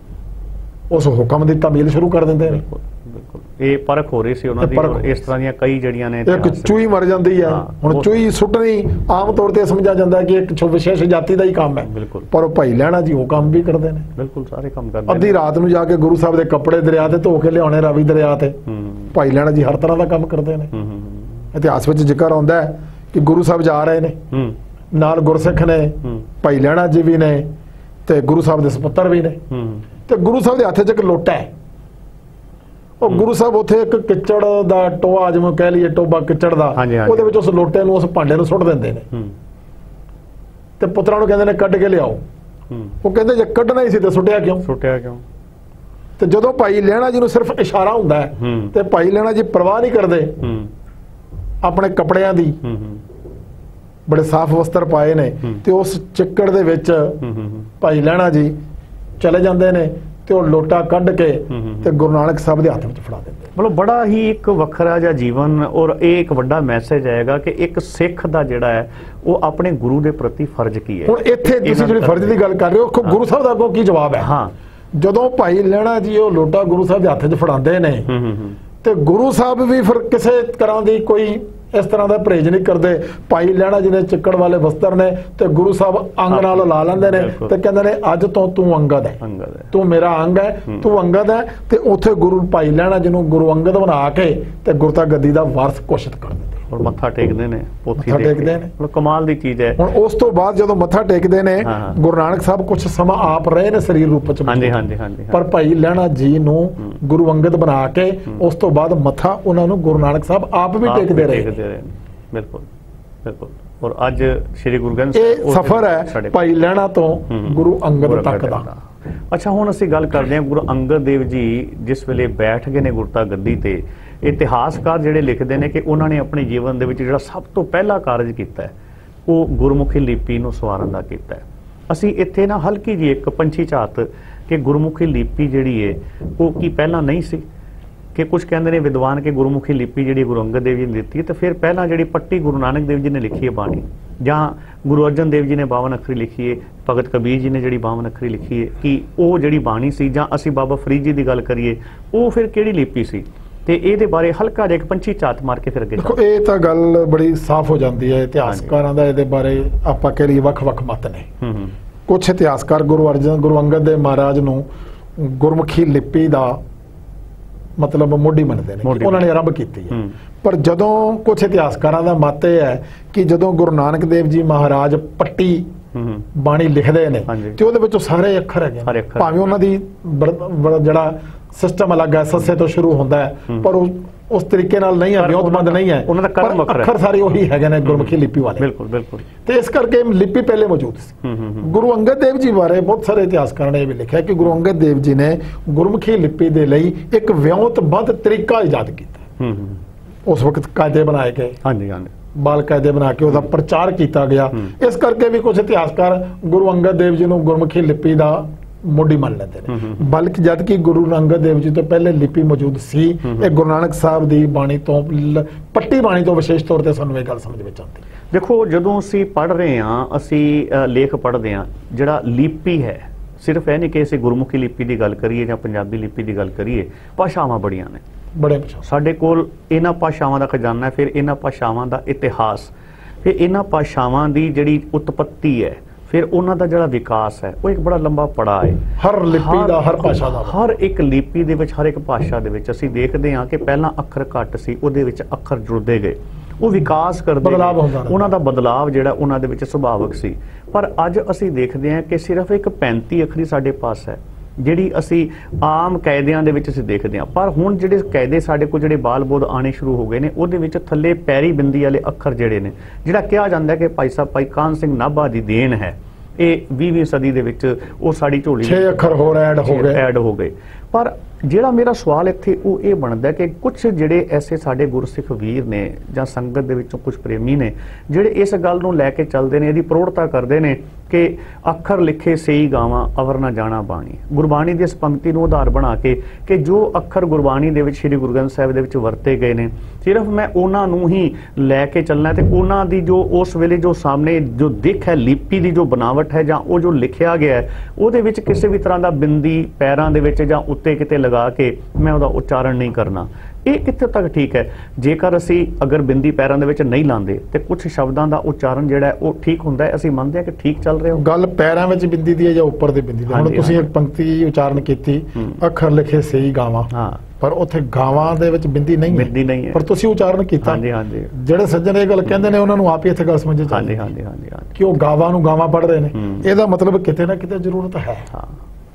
ਉਸ ਹੁਕਮ ਦੀ ਤਾਮੀਲ ਸ਼ੁਰੂ ਕਰ ਦਿੰਦੇ ਨੇ। ਇਹ ਪਰਖ ਹੋ ਰਹੀ ਸੀ ਉਹਨਾਂ ਦੀ, ਇਸ ਤਰ੍ਹਾਂ ਦੀਆਂ ਕਈ ਜੜੀਆਂ ਨੇ। ਇੱਕ ਚੂਹੀ ਮਰ ਜਾਂਦੀ ਹੈ, ਹੁਣ ਚੂਹੀ ਸੁੱਟਣੀ ਆਮ ਤੌਰ ਤੇ ਸਮਝਿਆ ਜਾਂਦਾ ਕਿ ਇੱਕ ਵਿਸ਼ੇਸ਼ ਜਾਤੀ ਦਾ ਹੀ ਕੰਮ ਹੈ, ਪਰ ਉਹ ਭਾਈ ਲਹਿਣਾ ਜੀ ਉਹ ਕੰਮ ਵੀ ਕਰਦੇ ਨੇ। ਬਿਲਕੁਲ ਸਾਰੇ ਕੰਮ ਕਰਦੇ। ਅੱਧੀ ਰਾਤ ਨੂੰ ਜਾ ਕੇ ਗੁਰੂ ਸਾਹਿਬ ਦੇ ਕੱਪੜੇ ਦਰਿਆ ਤੇ ਧੋ ਕੇ ਲਿਆਉਣੇ, ਰਾਵੀ ਦਰਿਆ ਤੇ। ਭਾਈ ਲਹਿਣਾ ਜੀ ਹਰ ਤਰ੍ਹਾਂ ਦਾ ਕੰਮ ਕਰਦੇ ਨੇ। ਇਤਿਹਾਸ ਵਿੱਚ ਜ਼ਿਕਰ ਆਉਂਦਾ ਹੈ ਕਿ ਗੁਰੂ ਸਾਹਿਬ ਜਾ ਰਹੇ ਨੇ, ਨਾਲ ਗੁਰਸਿੱਖ ਨੇ, ਭਾਈ ਲਹਿਣਾ ਜੀ ਵੀ ਨੇ ਤੇ ਗੁਰੂ ਸਾਹਿਬ ਦੇ ਸੁਪੁੱਤਰ ਵੀ ਨੇ। ਤੇ ਗੁਰੂ ਸਾਹਿਬ ਦੇ ਹੱਥ 'ਚ ਇੱਕ ਲੋਟਾ ਹੈ। ਉਹ ਗੁਰੂ ਸਾਹਿਬ ਉੱਥੇ ਇੱਕ ਕਿਚੜ ਦਾ ਟੋਆ, ਜਿਵੇਂ ਕਹਿ ਲਈਏ ਟੋਬਾ ਕਿਚੜ ਦਾ, ਉਹਦੇ ਵਿੱਚ ਉਸ ਲੋਟੇ ਨੂੰ, ਉਸ ਭਾਂਡੇ ਨੂੰ ਸੁੱਟ ਦਿੰਦੇ ਨੇ ਤੇ ਪੁੱਤਰਾਂ ਨੂੰ ਕਹਿੰਦੇ ਨੇ ਕੱਢ ਕੇ ਲਿਆਓ। ਉਹ ਕਹਿੰਦੇ ਜੇ ਕੱਢਣਾ ਹੀ ਸੀ ਤੇ ਸੁੱਟਿਆ ਕਿਉਂ? ਤੇ ਜਦੋਂ ਭਾਈ ਲਹਿਣਾ ਜੀ ਨੂੰ ਸਿਰਫ ਇਸ਼ਾਰਾ ਹੁੰਦਾ ਹੈ ਤੇ ਭਾਈ ਲਹਿਣਾ ਜੀ ਪਰਵਾਹ ਨਹੀਂ ਕਰਦੇ ਆਪਣੇ ਕੱਪੜਿਆਂ ਦੀ, ਬੜੇ ਸਾਫ਼ ਵਸਤਰ ਪਾਏ ਨੇ, ਤੇ ਉਸ ਚਿੱਕੜ ਦੇ ਵਿੱਚ ਭਾਈ ਲਹਿਣਾ ਜੀ ਚਲੇ ਜਾਂਦੇ ਨੇ ਤੇ ਉਹ ਲੋਟਾ ਕੱਢ ਕੇ ਤੇ ਗੁਰੂ ਨਾਨਕ ਸਾਹਿਬ ਦੇ ਹੱਥ ਵਿੱਚ ਫੜਾ ਦਿੰਦੇ। ਮਤਲਬ ਬੜਾ ਹੀ ਇੱਕ ਵੱਖਰਾ ਜਿਹਾ ਜੀਵਨ, ਔਰ ਇਹ ਇੱਕ ਵੱਡਾ ਮੈਸੇਜ ਆਏਗਾ ਕਿ ਇੱਕ ਸਿੱਖ ਦਾ ਜਿਹੜਾ ਹੈ ਉਹ ਆਪਣੇ ਗੁਰੂ ਦੇ ਪ੍ਰਤੀ ਫਰਜ਼ ਕੀ ਹੈ। ਹੁਣ ਇੱਥੇ ਤੁਸੀਂ ਜਿਹੜੀ ਫਰਜ਼ ਦੀ ਗੱਲ ਕਰ ਰਹੇ ਹੋ, ਗੁਰੂ ਸਾਹਿਬ ਦਾ ਅੱਗੋਂ ਕੀ ਜਵਾਬ ਹੈ? ਹਾਂ, ਜਦੋਂ ਭਾਈ ਲਹਿਣਾ ਜੀ ਉਹ ਲੋਟਾ ਗੁਰੂ ਸਾਹਿਬ ਦੇ ਹੱਥ 'ਚ ਫੜਾਉਂਦੇ ਨੇ ਤੇ ਗੁਰੂ ਸਾਹਿਬ ਵੀ ਫਿਰ ਕਿਸੇ ਤਰ੍ਹਾਂ ਦੀ ਕੋਈ ਇਸ ਤਰ੍ਹਾਂ ਦਾ ਪਰਹੇਜ਼ ਨਹੀਂ ਕਰਦੇ। ਭਾਈ ਲਹਿਣਾ ਜੀ ਨੇ ਚਿੱਕੜ ਵਾਲੇ ਵਸਤਰ ਨੇ ਤੇ ਗੁਰੂ ਸਾਹਿਬ ਅੰਗ ਨਾਲ ਲਾ ਲੈਂਦੇ ਨੇ ਤੇ ਕਹਿੰਦੇ ਨੇ ਅੱਜ ਤੋਂ ਤੂੰ ਅੰਗਦ ਹੈ, ਤੂੰ ਮੇਰਾ ਅੰਗ ਹੈ, ਤੂੰ ਅੰਗਦ ਹੈ। ਤੇ ਉੱਥੇ ਗੁਰੂ ਭਾਈ ਲਹਿਣਾ ਜੀ ਨੂੰ ਗੁਰੂ ਅੰਗਦ ਬਣਾ ਕੇ ਤੇ ਗੁਰਤਾ ਗੱਦੀ ਦਾ ਵਾਰਸ ਘੋਸ਼ਿਤ ਕਰ ਦਿੰਦੇ ਔਰ ਮੱਥਾ ਟੇਕਦੇ ਨੇ, ਪੋਥੀ ਟੇਕਦੇ ਨੇ। ਮਤਲਬ ਕਮਾਲ ਦੀ ਚੀਜ਼ ਹੈ। ਹੁਣ ਉਸ ਤੋਂ ਬਾਅਦ ਜਦੋਂ ਮੱਥਾ ਟੇਕਦੇ ਨੇ, ਗੁਰੂ ਨਾਨਕ ਸਾਹਿਬ ਕੁਝ ਸਮਾਂ ਆਪ ਰਹੇ ਨੇ ਸਰੀਰ ਰੂਪ ਚ, ਪਰ ਭਾਈ ਲਹਿਣਾ ਜੀ ਨੂੰ ਗੁਰੂ ਅੰਗਦ ਬਣਾ ਕੇ ਉਸ ਤੋਂ ਬਾਅਦ ਮੱਥਾ ਉਹਨਾਂ ਨੂੰ ਗੁਰੂ ਨਾਨਕ ਸਾਹਿਬ ਆਪ ਵੀ ਟੇਕਦੇ ਰਹੇ। ਬਿਲਕੁਲ ਬਿਲਕੁਲ। ਔਰ ਅੱਜ ਸ੍ਰੀ ਗੁਰੂ ਗ੍ਰੰਥ ਇਹ ਸਫ਼ਰ ਹੈ ਭਾਈ ਲਹਿਣਾ ਤੋਂ ਗੁਰੂ ਅੰਗਦ ਤੱਕ ਦਾ। ਅੱਛਾ, ਹੁਣ ਅਸੀਂ ਗੱਲ ਕਰਦੇ ਹਾਂ ਗੁਰੂ ਅੰਗਦ ਦੇਵ ਜੀ ਜਿਸ ਵੇਲੇ ਬੈਠ ਗਏ ਨੇ ਗੁਰਤਾ ਗੱਦੀ ਤੇ, ਇਤਿਹਾਸਕਾਰ ਜਿਹੜੇ ਲਿਖਦੇ ਨੇ ਕਿ ਉਹਨਾਂ ਨੇ ਆਪਣੇ ਜੀਵਨ ਦੇ ਵਿੱਚ ਜਿਹੜਾ ਸਭ ਤੋਂ ਪਹਿਲਾ ਕਾਰਜ ਕੀਤਾ ਹੈ ਉਹ ਗੁਰਮੁਖੀ ਲਿਪੀ ਨੂੰ ਸਵਾਰਨ ਦਾ ਕੀਤਾ ਹੈ। ਅਸੀਂ ਇੱਥੇ ਨਾ ਹਲਕੀ ਜਿਹੀ ਇੱਕ ਪੰਛੀ ਝਾਤ ਕਿ ਗੁਰਮੁਖੀ ਲਿਪੀ ਜਿਹੜੀ ਹੈ ਉਹ ਕੀ ਪਹਿਲਾਂ ਨਹੀਂ ਸੀ, ਕਿ ਕੁਝ ਕਹਿੰਦੇ ਨੇ ਵਿਦਵਾਨ ਕਿ ਗੁਰਮੁਖੀ ਲਿਪੀ ਜਿਹੜੀ ਗੁਰੂ ਅੰਗਦ ਦੇਵ ਜੀ ਨੇ ਦਿੱਤੀ ਹੈ, ਤੇ ਫਿਰ ਪਹਿਲਾਂ ਜਿਹੜੀ ਪੱਟੀ ਗੁਰੂ ਨਾਨਕ ਦੇਵ ਜੀ ਨੇ ਲਿਖੀ ਹੈ ਬਾਣੀ, ਜਾਂ ਗੁਰੂ ਅਰਜਨ ਦੇਵ ਜੀ ਨੇ 52 ਅੱਖਰੀ ਲਿਖੀ ਹੈ, ਭਗਤ ਕਬੀਰ ਜੀ ਨੇ ਜਿਹੜੀ 52 ਅੱਖਰੀ ਲਿਖੀ ਹੈ, ਕਿ ਉਹ ਜਿਹੜੀ ਬਾਣੀ ਸੀ, ਜਾਂ ਅਸੀਂ ਬਾਬਾ ਫਰੀਦ ਜੀ ਦੀ ਗੱਲ ਕਰੀਏ ਉਹ ਫਿਰ ਕਿਹੜੀ ਲਿਪੀ ਸੀ? ਤੇ ਇਹਦੇ ਬਾਰੇ ਹਲਕਾ ਜਿਹਾ ਇੱਕ ਪੰਛੀ ਝਾਤ ਮਾਰ ਕੇ ਫਿਰ ਅੱਗੇ ਦੇਖੋ। ਇਹ ਤਾਂ ਗੱਲ ਬੜੀ ਸਾਫ਼ ਹੋ ਜਾਂਦੀ ਹੈ ਇਤਿਹਾਸਕਾਰਾਂ ਦਾ, ਇਹਦੇ ਬਾਰੇ ਆਪਾਂ ਕਹਿ ਲਈਏ ਵੱਖ-ਵੱਖ ਮਤ ਨੇ। ਕੁਝ ਇਤਿਹਾਸਕਾਰ ਗੁਰੂ ਅੰਗਦ ਦੇਵ ਮਹਾਰਾਜ ਨੂੰ ਗੁਰਮੁਖੀ ਲਿਪੀ ਦਾ ਮਤਲਬ ਮੋਢੀ ਮੰਨਦੇ ਨੇ, ਉਹਨਾਂ ਨੇ ਆਰੰਭ ਕੀਤੀ ਹੈ। ਪਰ ਜਦੋਂ ਕੁਝ ਇਤਿਹਾਸਕਾਰਾਂ ਦਾ ਮਤ ਇਹ ਹੈ ਕਿ ਜਦੋਂ ਗੁਰੂ ਨਾਨਕ ਦੇਵ ਜੀ ਮਹਾਰਾਜ ਪੱਟੀ ਬਾਣੀ ਲਿਖਦੇ ਨੇ ਤੇ ਉਹਦੇ ਵਿੱਚੋਂ ਸਾਰੇ ਅੱਖਰ ਹੈਗੇ, ਭਾਵੇਂ ਉਹਨਾਂ ਦੀ ਜਿਹੜਾ ਸਿਸਟਮ ਅਲੱਗ ਹੈ, ਸੱਸੇ ਤੋਂ ਸ਼ੁਰੂ ਹੁੰਦਾ ਹੈ, ਪਰ ਉਸ ਤਰੀਕੇ ਨਾਲ ਨਹੀਂ ਹੈ, ਵਿਉਂਤਬੰਦ ਨਹੀਂ ਹੈ, ਉਹਨਾਂ ਦਾ ਕਰਮ ਅੱਖਰ ਸਾਰੇ ਉਹੀ ਹੈਗੇ ਨੇ ਗੁਰਮੁਖੀ ਲਿਪੀ ਵਾਲੇ। ਬਿਲਕੁਲ ਬਿਲਕੁਲ। ਤੇ ਇਸ ਕਰਕੇ ਲਿਪੀ ਪਹਿਲੇ ਮੌਜੂਦ ਸੀ। ਗੁਰੂ ਅੰਗਦ ਦੇਵ ਜੀ ਬਾਰੇ ਬਹੁਤ ਸਾਰੇ ਇਤਿਹਾਸਕਾਰਾਂ ਨੇ ਇਹ ਵੀ ਲਿਖਿਆ ਕਿ ਗੁਰੂ ਅੰਗਦ ਦੇਵ ਜੀ ਨੇ ਗੁਰਮੁਖੀ ਲਿਪੀ ਦੇ ਲਈ ਇੱਕ ਵਿਉਂਤਬੰਦ ਤਰੀਕਾ ਇਜਾਦ ਕੀਤਾ। ਉਸ ਵਕਤ ਕਾਇਦੇ ਬਣਾਏ ਗਏ, ਬਾਲ ਕਾਇਦੇ ਬਣਾ ਕੇ ਉਹਦਾ ਪ੍ਰਚਾਰ ਕੀਤਾ ਗਿਆ। ਇਸ ਕਰਕੇ ਵੀ ਕੁਝ ਇਤਿਹਾਸਕਾਰ ਗੁਰੂ ਅੰਗਦ ਦੇਵ ਜੀ ਨੂੰ ਗੁਰਮੁਖੀ ਲਿਪੀ ਦਾ ਮੋਢੀ ਮੰਨ ਲੈਂਦੇ ਨੇ, ਬਲਕਿ ਜਦ ਕਿ ਗੁਰੂ ਅੰਗਦ ਦੇਵ ਜੀ ਤੋਂ ਪਹਿਲੇ ਲਿਪੀ ਮੌਜੂਦ ਸੀ। ਇਹ ਗੁਰੂ ਨਾਨਕ ਸਾਹਿਬ ਦੀ ਬਾਣੀ ਤੋਂ, ਪੱਟੀ ਬਾਣੀ ਤੋਂ ਵਿਸ਼ੇਸ਼ ਤੌਰ ਤੇ ਸਾਨੂੰ ਇਹ ਗੱਲ ਸਮਝ ਵਿੱਚ ਆਉਂਦੀ। ਦੇਖੋ, ਜਦੋਂ ਅਸੀਂ ਪੜ੍ਹ ਰਹੇ ਹਾਂ, ਅਸੀਂ ਲੇਖ ਪੜ੍ਹਦੇ ਹਾਂ, ਜਿਹੜਾ ਲਿਪੀ ਹੈ, ਸਿਰਫ ਇਹ ਨਹੀਂ ਕਿ ਅਸੀਂ ਗੁਰਮੁਖੀ ਲਿਪੀ ਦੀ ਗੱਲ ਕਰੀਏ ਜਾਂ ਪੰਜਾਬੀ ਲਿਪੀ ਦੀ ਗੱਲ ਕਰੀਏ, ਭਾਸ਼ਾਵਾਂ ਬੜੀਆਂ ਨੇ, ਬੜੇ ਸਾਡੇ ਕੋਲ ਇਹਨਾਂ ਭਾਸ਼ਾਵਾਂ ਦਾ ਖਜ਼ਾਨਾ ਹੈ, ਫਿਰ ਇਹਨਾਂ ਭਾਸ਼ਾਵਾਂ ਦਾ ਇਤਿਹਾਸ, ਫਿਰ ਇਹਨਾਂ ਭਾਸ਼ਾਵਾਂ ਦੀ ਜਿਹੜੀ ਉਤਪੱਤੀ ਹੈ, ਫਿਰ ਉਹਨਾਂ ਦਾ ਜਿਹੜਾ ਵਿਕਾਸ ਹੈ, ਉਹ ਇੱਕ ਬੜਾ ਲੰਬਾ ਪੜਾਅ ਹੈ। ਹਰ ਲਿਪੀ ਦਾ, ਹਰ ਭਾਸ਼ਾ ਦਾ, ਹਰ ਇੱਕ ਲਿਪੀ ਦੇ ਵਿੱਚ, ਹਰ ਇੱਕ ਭਾਸ਼ਾ ਦੇ ਵਿੱਚ ਅਸੀਂ ਦੇਖਦੇ ਹਾਂ ਕਿ ਪਹਿਲਾਂ ਅੱਖਰ ਘੱਟ ਸੀ, ਉਹਦੇ ਵਿੱਚ ਅੱਖਰ ਜੁੜਦੇ ਗਏ, ਉਹ ਵਿਕਾਸ ਕਰਦੇ ਗਏ, ਉਹਨਾਂ ਦਾ ਬਦਲਾਵ ਜਿਹੜਾ ਉਹਨਾਂ ਦੇ ਵਿੱਚ ਸੁਭਾਵਿਕ ਸੀ। ਪਰ ਅੱਜ ਅਸੀਂ ਦੇਖਦੇ ਹਾਂ ਕਿ ਸਿਰਫ ਇੱਕ 35 ਅੱਖਰੀ ਸਾਡੇ ਪਾਸ ਹੈ, ਜਿਹੜੀ ਅਸੀਂ ਆਮ ਕਾਇਦਿਆਂ ਦੇ ਵਿੱਚ ਅਸੀਂ ਦੇਖਦੇ ਹਾਂ। ਪਰ ਹੁਣ ਜਿਹੜੇ ਕਾਇਦੇ ਸਾਡੇ ਕੋਲ ਜਿਹੜੇ ਬਾਲ ਬੋਧ ਆਣੇ ਸ਼ੁਰੂ ਹੋ ਗਏ ਨੇ, ਉਹਦੇ ਵਿੱਚ ਥੱਲੇ ਪੈਰੀ ਬਿੰਦੀ ਵਾਲੇ ਅੱਖਰ ਜਿਹੜੇ ਨੇ, ਜਿਹੜਾ ਕਿਹਾ ਜਾਂਦਾ ਕਿ ਭਾਈ ਸਾਹਿਬ ਭਾਈ ਕਾਹਨ ਸਿੰਘ ਨਾਭਾ ਦੀ ਦੇਣ ਹੈ, ਇਹ 20ਵੀਂ ਸਦੀ ਦੇ ਵਿੱਚ ਉਹ ਸਾਡੀ ਝੋਲੀ 6 ਅੱਖਰ ਹੋਰ ਐਡ ਹੋ ਗਏ। ਪਰ ਜਿਹੜਾ ਮੇਰਾ ਸਵਾਲ ਇੱਥੇ ਉਹ ਇਹ ਬਣਦਾ ਕਿ ਕੁਝ ਜਿਹੜੇ ਐਸੇ ਸਾਡੇ ਗੁਰਸਿੱਖ ਵੀਰ ਨੇ ਜਾਂ ਸੰਗਤ ਦੇ ਵਿੱਚੋਂ ਕੁਝ ਪ੍ਰੇਮੀ ਨੇ, ਜਿਹੜੇ ਇਸ ਗੱਲ ਨੂੰ ਲੈ ਕੇ ਚੱਲਦੇ ਨੇ, ਇਹਦੀ ਪ੍ਰੋੜਤਾ ਕਰਦੇ ਨੇ ਕਿ ਅੱਖਰ ਲਿਖੇ ਸਹੀ ਗਾਵਾਂ ਅਵਰ ਨਾ ਜਾਣਾ ਬਾਣੀ, ਗੁਰਬਾਣੀ ਦੀ ਇਸ ਪੰਕਤੀ ਨੂੰ ਆਧਾਰ ਬਣਾ ਕੇ ਕਿ ਜੋ ਅੱਖਰ ਗੁਰਬਾਣੀ ਦੇ ਵਿੱਚ ਸ੍ਰੀ ਗੁਰੂ ਗ੍ਰੰਥ ਸਾਹਿਬ ਦੇ ਵਿੱਚ ਵਰਤੇ ਗਏ ਨੇ, ਸਿਰਫ ਮੈਂ ਉਹਨਾਂ ਨੂੰ ਹੀ ਲੈ ਕੇ ਚੱਲਣਾ, ਤੇ ਉਹਨਾਂ ਦੀ ਜੋ ਉਸ ਵੇਲੇ ਜੋ ਸਾਹਮਣੇ ਜੋ ਦਿੱਖ ਹੈ, ਲਿਪੀ ਦੀ ਜੋ ਬਨਾਵਟ ਹੈ, ਜਾਂ ਉਹ ਜੋ ਲਿਖਿਆ ਗਿਆ ਹੈ, ਉਹਦੇ ਵਿੱਚ ਕਿਸੇ ਵੀ ਤਰ੍ਹਾਂ ਦਾ ਬਿੰਦੀ ਪੈਰਾਂ ਦੇ ਵਿੱਚ ਜਾਂ ਉੱਤੇ ਕਿਤੇ ਲਗਾ ਕੇ ਮੈਂ ਉਹਦਾ ਉਚਾਰਨ ਨਹੀਂ ਕਰਨਾ। ਇਹ ਕਿੱਥੇ ਤੱਕ ਠੀਕ ਹੈ? ਜੇਕਰ ਅਸੀਂ ਅਗਰ ਬਿੰਦੀ ਪੈਰਾਂ ਦੇ ਵਿੱਚ ਨਹੀਂ ਲਾਉਂਦੇ ਤੇ ਕੁਝ ਸ਼ਬਦਾਂ ਦਾ ਉਚਾਰਨ ਜਿਹੜਾ ਹੈ ਉਹ ਠੀਕ ਹੁੰਦਾ ਹੈ, ਅਸੀਂ ਮੰਨਦੇ ਹਾਂ ਕਿ ਠੀਕ ਚੱਲ ਰਿਹਾ। ਗੱਲ ਪੈਰਾਂ ਵਿੱਚ ਬਿੰਦੀ ਦੀ ਹੈ ਜਾਂ ਉੱਪਰ ਦੀ ਬਿੰਦੀ ਦੀ? ਹੁਣ ਤੁਸੀਂ ਇੱਕ ਪੰਕਤੀ ਉਚਾਰਨ ਕੀਤੀ, ਅੱਖਰ ਲਿਖੇ ਸਹੀ ਗਾਵਾਂ, ਪਰ ਉੱਥੇ ਗਾਵਾਂ ਦੇ ਵਿੱਚ ਬਿੰਦੀ ਨਹੀਂ ਹੈ, ਪਰ ਤੁਸੀਂ ਉਚਾਰਨ ਕੀਤਾ। ਜਿਹੜੇ ਸੱਜਣ ਇਹ ਗੱਲ ਕਹਿੰਦੇ ਨੇ ਉਹਨਾਂ ਨੂੰ ਆਪ ਹੀ ਇੱਥੇ ਗੱਲ ਸਮਝ ਚਾਹੀਦੀ ਕਿ ਉਹ ਗਾਵਾਂ ਨੂੰ ਗਾਵਾਂ ਪੜ੍ਹ ਰਹੇ ਨੇ, ਇਹਦਾ ਮਤਲਬ ਕਿਤੇ ਨਾ ਕਿਤੇ ਜ਼ਰੂਰਤ ਹੈ।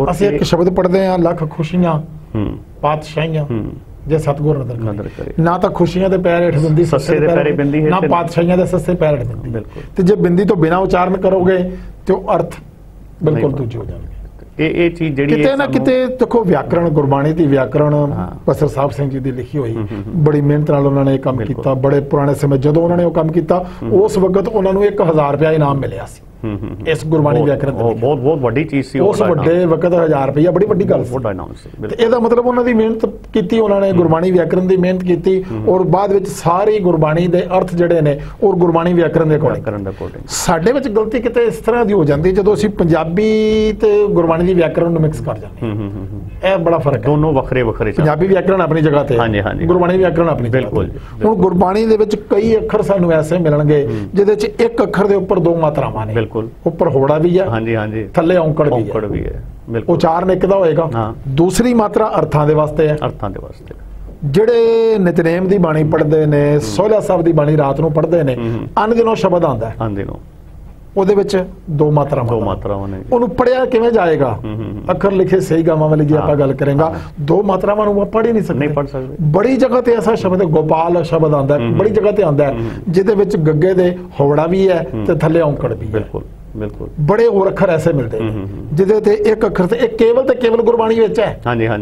ਅਸੀਂ ਇੱਕ ਸ਼ਬਦ ਪੜ੍ਹਦੇ ਹਾਂ, ਲੱਖ ਖੁਸ਼ੀਆਂ ਪਾਤਸ਼ਾਹੀਆਂ ਜੇ ਸਤਿਗੁਰ ਨਦਰ ਕਰੇ। ਨਾ ਤਾਂ ਖੁਸ਼ੀਆਂ ਦੇ ਪੈਰ ਹੇਠ ਬਿੰਦੀ ਸੱਸੇ ਦੇ ਪੈਰੇ ਬਿੰਦੀ ਹੈ, ਨਾ ਪਾਤਸ਼ਾਹੀਆਂ ਦੇ ਸੱਸੇ ਪੈਰ ਹੇਠ ਬਿੰਦੀ। ਤੇ ਜੇ ਬਿੰਦੀ ਤੋਂ ਬਿਨਾਂ ਉਚਾਰਨ ਕਰੋਗੇ ਤੇ ਉਹ ਅਰਥ ਬਿਲਕੁਲ ਦੂਜੇ ਹੋ ਜਾਣਗੇ। ਇਹ ਚੀਜ਼ ਜਿਹੜੀ ਕਿਤੇ ਨਾ ਕਿਤੇ ਦੇਖੋ, ਵਿਆਕਰਣ ਗੁਰਬਾਣੀ ਦੀ ਵਿਆਕਰਣ ਪਸਰ ਸਾਹਿਬ ਸਿੰਘ ਜੀ ਦੀ ਲਿਖੀ ਹੋਈ, ਬੜੀ ਮਿਹਨਤ ਨਾਲ ਉਹਨਾਂ ਨੇ ਇਹ ਕੰਮ ਕੀਤਾ। ਬੜੇ ਪੁਰਾਣੇ ਸਮੇਂ ਜਦੋਂ ਉਹਨਾਂ ਨੇ ਉਹ ਕੰਮ ਕੀਤਾ, ਉਸ ਵਕਤ ਉਹਨਾਂ ਨੂੰ 1000 ਰੁਪਇਆ ਇਨਾਮ ਮਿਲਿਆ ਸੀ ਇਸ ਗੁਰਬਾਣੀ ਵਿਆਕਰਣ ਦੇ। ਬਹੁਤ ਵੱਡੀ ਚੀਜ਼ ਸੀ ਉਸ ਵੱਡੇ ਵਕਤ 1000 ਰੁਪਇਆ ਬੜੀ ਵੱਡੀ ਗੱਲ ਸੀ। ਇਹਦਾ ਮਤਲਬ ਉਹਨਾਂ ਦੀ ਮਿਹਨਤ ਕੀਤੀ, ਉਹਨਾਂ ਨੇ ਗੁਰਬਾਣੀ ਵਿਆਕਰਣ ਦੀ ਮਿਹਨਤ ਕੀਤੀ, ਔਰ ਬਾਅਦ ਵਿੱਚ ਸਾਰੀ ਗੁਰਬਾਣੀ ਦੇ ਅਰਥ ਜਿਹੜੇ ਨੇ ਉਹ ਗੁਰਬਾਣੀ ਵਿਆਕਰਣ ਦੇ ਅਕੋਰਡਿੰਗ। ਸਾਡੇ ਵਿੱਚ ਗਲਤੀ ਕਿਤੇ ਇਸ ਤਰ੍ਹਾਂ ਦੀ ਹੋ ਜਾਂਦੀ ਜਦੋਂ ਅਸੀਂ ਪੰਜਾਬੀ ਤੇ ਗੁਰਬਾਣੀ ਦੀ ਵਿਆਕਰਣ ਨੂੰ ਮਿਕਸ ਕਰ ਜਾਂਦੇ। ਇਹ ਬੜਾ ਫਰਕ ਹੈ, ਦੋਨੋਂ ਵੱਖਰੇ ਵੱਖਰੇ। ਪੰਜਾਬੀ ਵਿਆਕਰਣ ਆਪਣੀ ਜਗ੍ਹਾ ਤੇ, ਗੁਰਬਾਣੀ ਵਿਆਕਰਣ ਆਪਣੀ। ਬਿਲਕੁਲ। ਹੁਣ ਗੁਰਬਾਣੀ ਦੇ ਵਿੱਚ ਕਈ ਅੱਖਰ ਸਾਨੂੰ ਐਸੇ ਮਿਲਣਗੇ ਜਿਹਦੇ ਚ ਇੱਕ ਅੱਖਰ ਦੇ ਉੱਪਰ ਦੋ ਮਾਤਰਾਵਾਂ ਨੇ। ਉੱਪਰ ਹੋੜਾ ਵੀ ਹੈ, ਥੱਲੇ ਔਂਕੜ ਵੀ ਹੈ। ਉਚਾਰਨ ਇੱਕ ਦਾ ਹੋਏਗਾ। ਦੂਸਰੀ ਮਾਤਰਾ ਅਰਥਾਂ ਦੇ ਵਾਸਤੇ ਹੈ। ਜਿਹੜੇ ਨਿਤਨੇਮ ਦੀ ਬਾਣੀ ਪੜ੍ਹਦੇ ਨੇ, ਸੋਹਲਾ ਸਾਹਿਬ ਦੀ ਬਾਣੀ ਰਾਤ ਨੂੰ ਪੜ੍ਹਦੇ ਨੇ, ਅੰਨ ਦਿਨੋਂ ਸ਼ਬਦ ਆਉਂਦਾ ਹੈ, ਉਹਦੇ ਵਿੱਚ ਦੋ ਮਾਤਰਾਵਾਂ ਨੇ। ਉਹਨੂੰ ਪੜਿਆ ਕਿਵੇਂ ਜਾਏਗਾ? ਅੱਖਰ ਲਿਖੇ ਸਹੀ ਗਾਵਾਂ ਵਾਲੀ ਜੀ ਆਪਾਂ ਗੱਲ ਕਰਾਂਗਾ, ਦੋ ਮਾਤਰਾਵਾਂ ਨੂੰ ਪੜ੍ਹ ਹੀ ਨਹੀਂ ਸਕਦੇ। ਬੜੀ ਜਗ੍ਹਾ ਤੇ ਐਸਾ ਸ਼ਬਦ ਗੋਪਾਲ ਸ਼ਬਦ ਆਉਂਦਾ ਹੈ, ਬੜੀ ਜਗ੍ਹਾ ਤੇ ਆਉਂਦਾ ਹੈ ਜਿਹਦੇ ਵਿੱਚ ਗੱਗੇ ਦੇ ਹੋੜਾ ਵੀ ਹੈ ਤੇ ਥੱਲੇ ਔਂਕੜ ਵੀ ਹੈ। ਬੜੇ ਹੋਰ ਅੱਖਰ ਐਸੇ ਮਿਲਦੇ ਜਿਹਦੇ ਤੇ ਇੱਕ ਅੱਖਰ ਤੇ ਇੱਕ ਕੇਵਲ ਗੁਰਬਾਣੀ ਵਿੱਚ ਹੈ।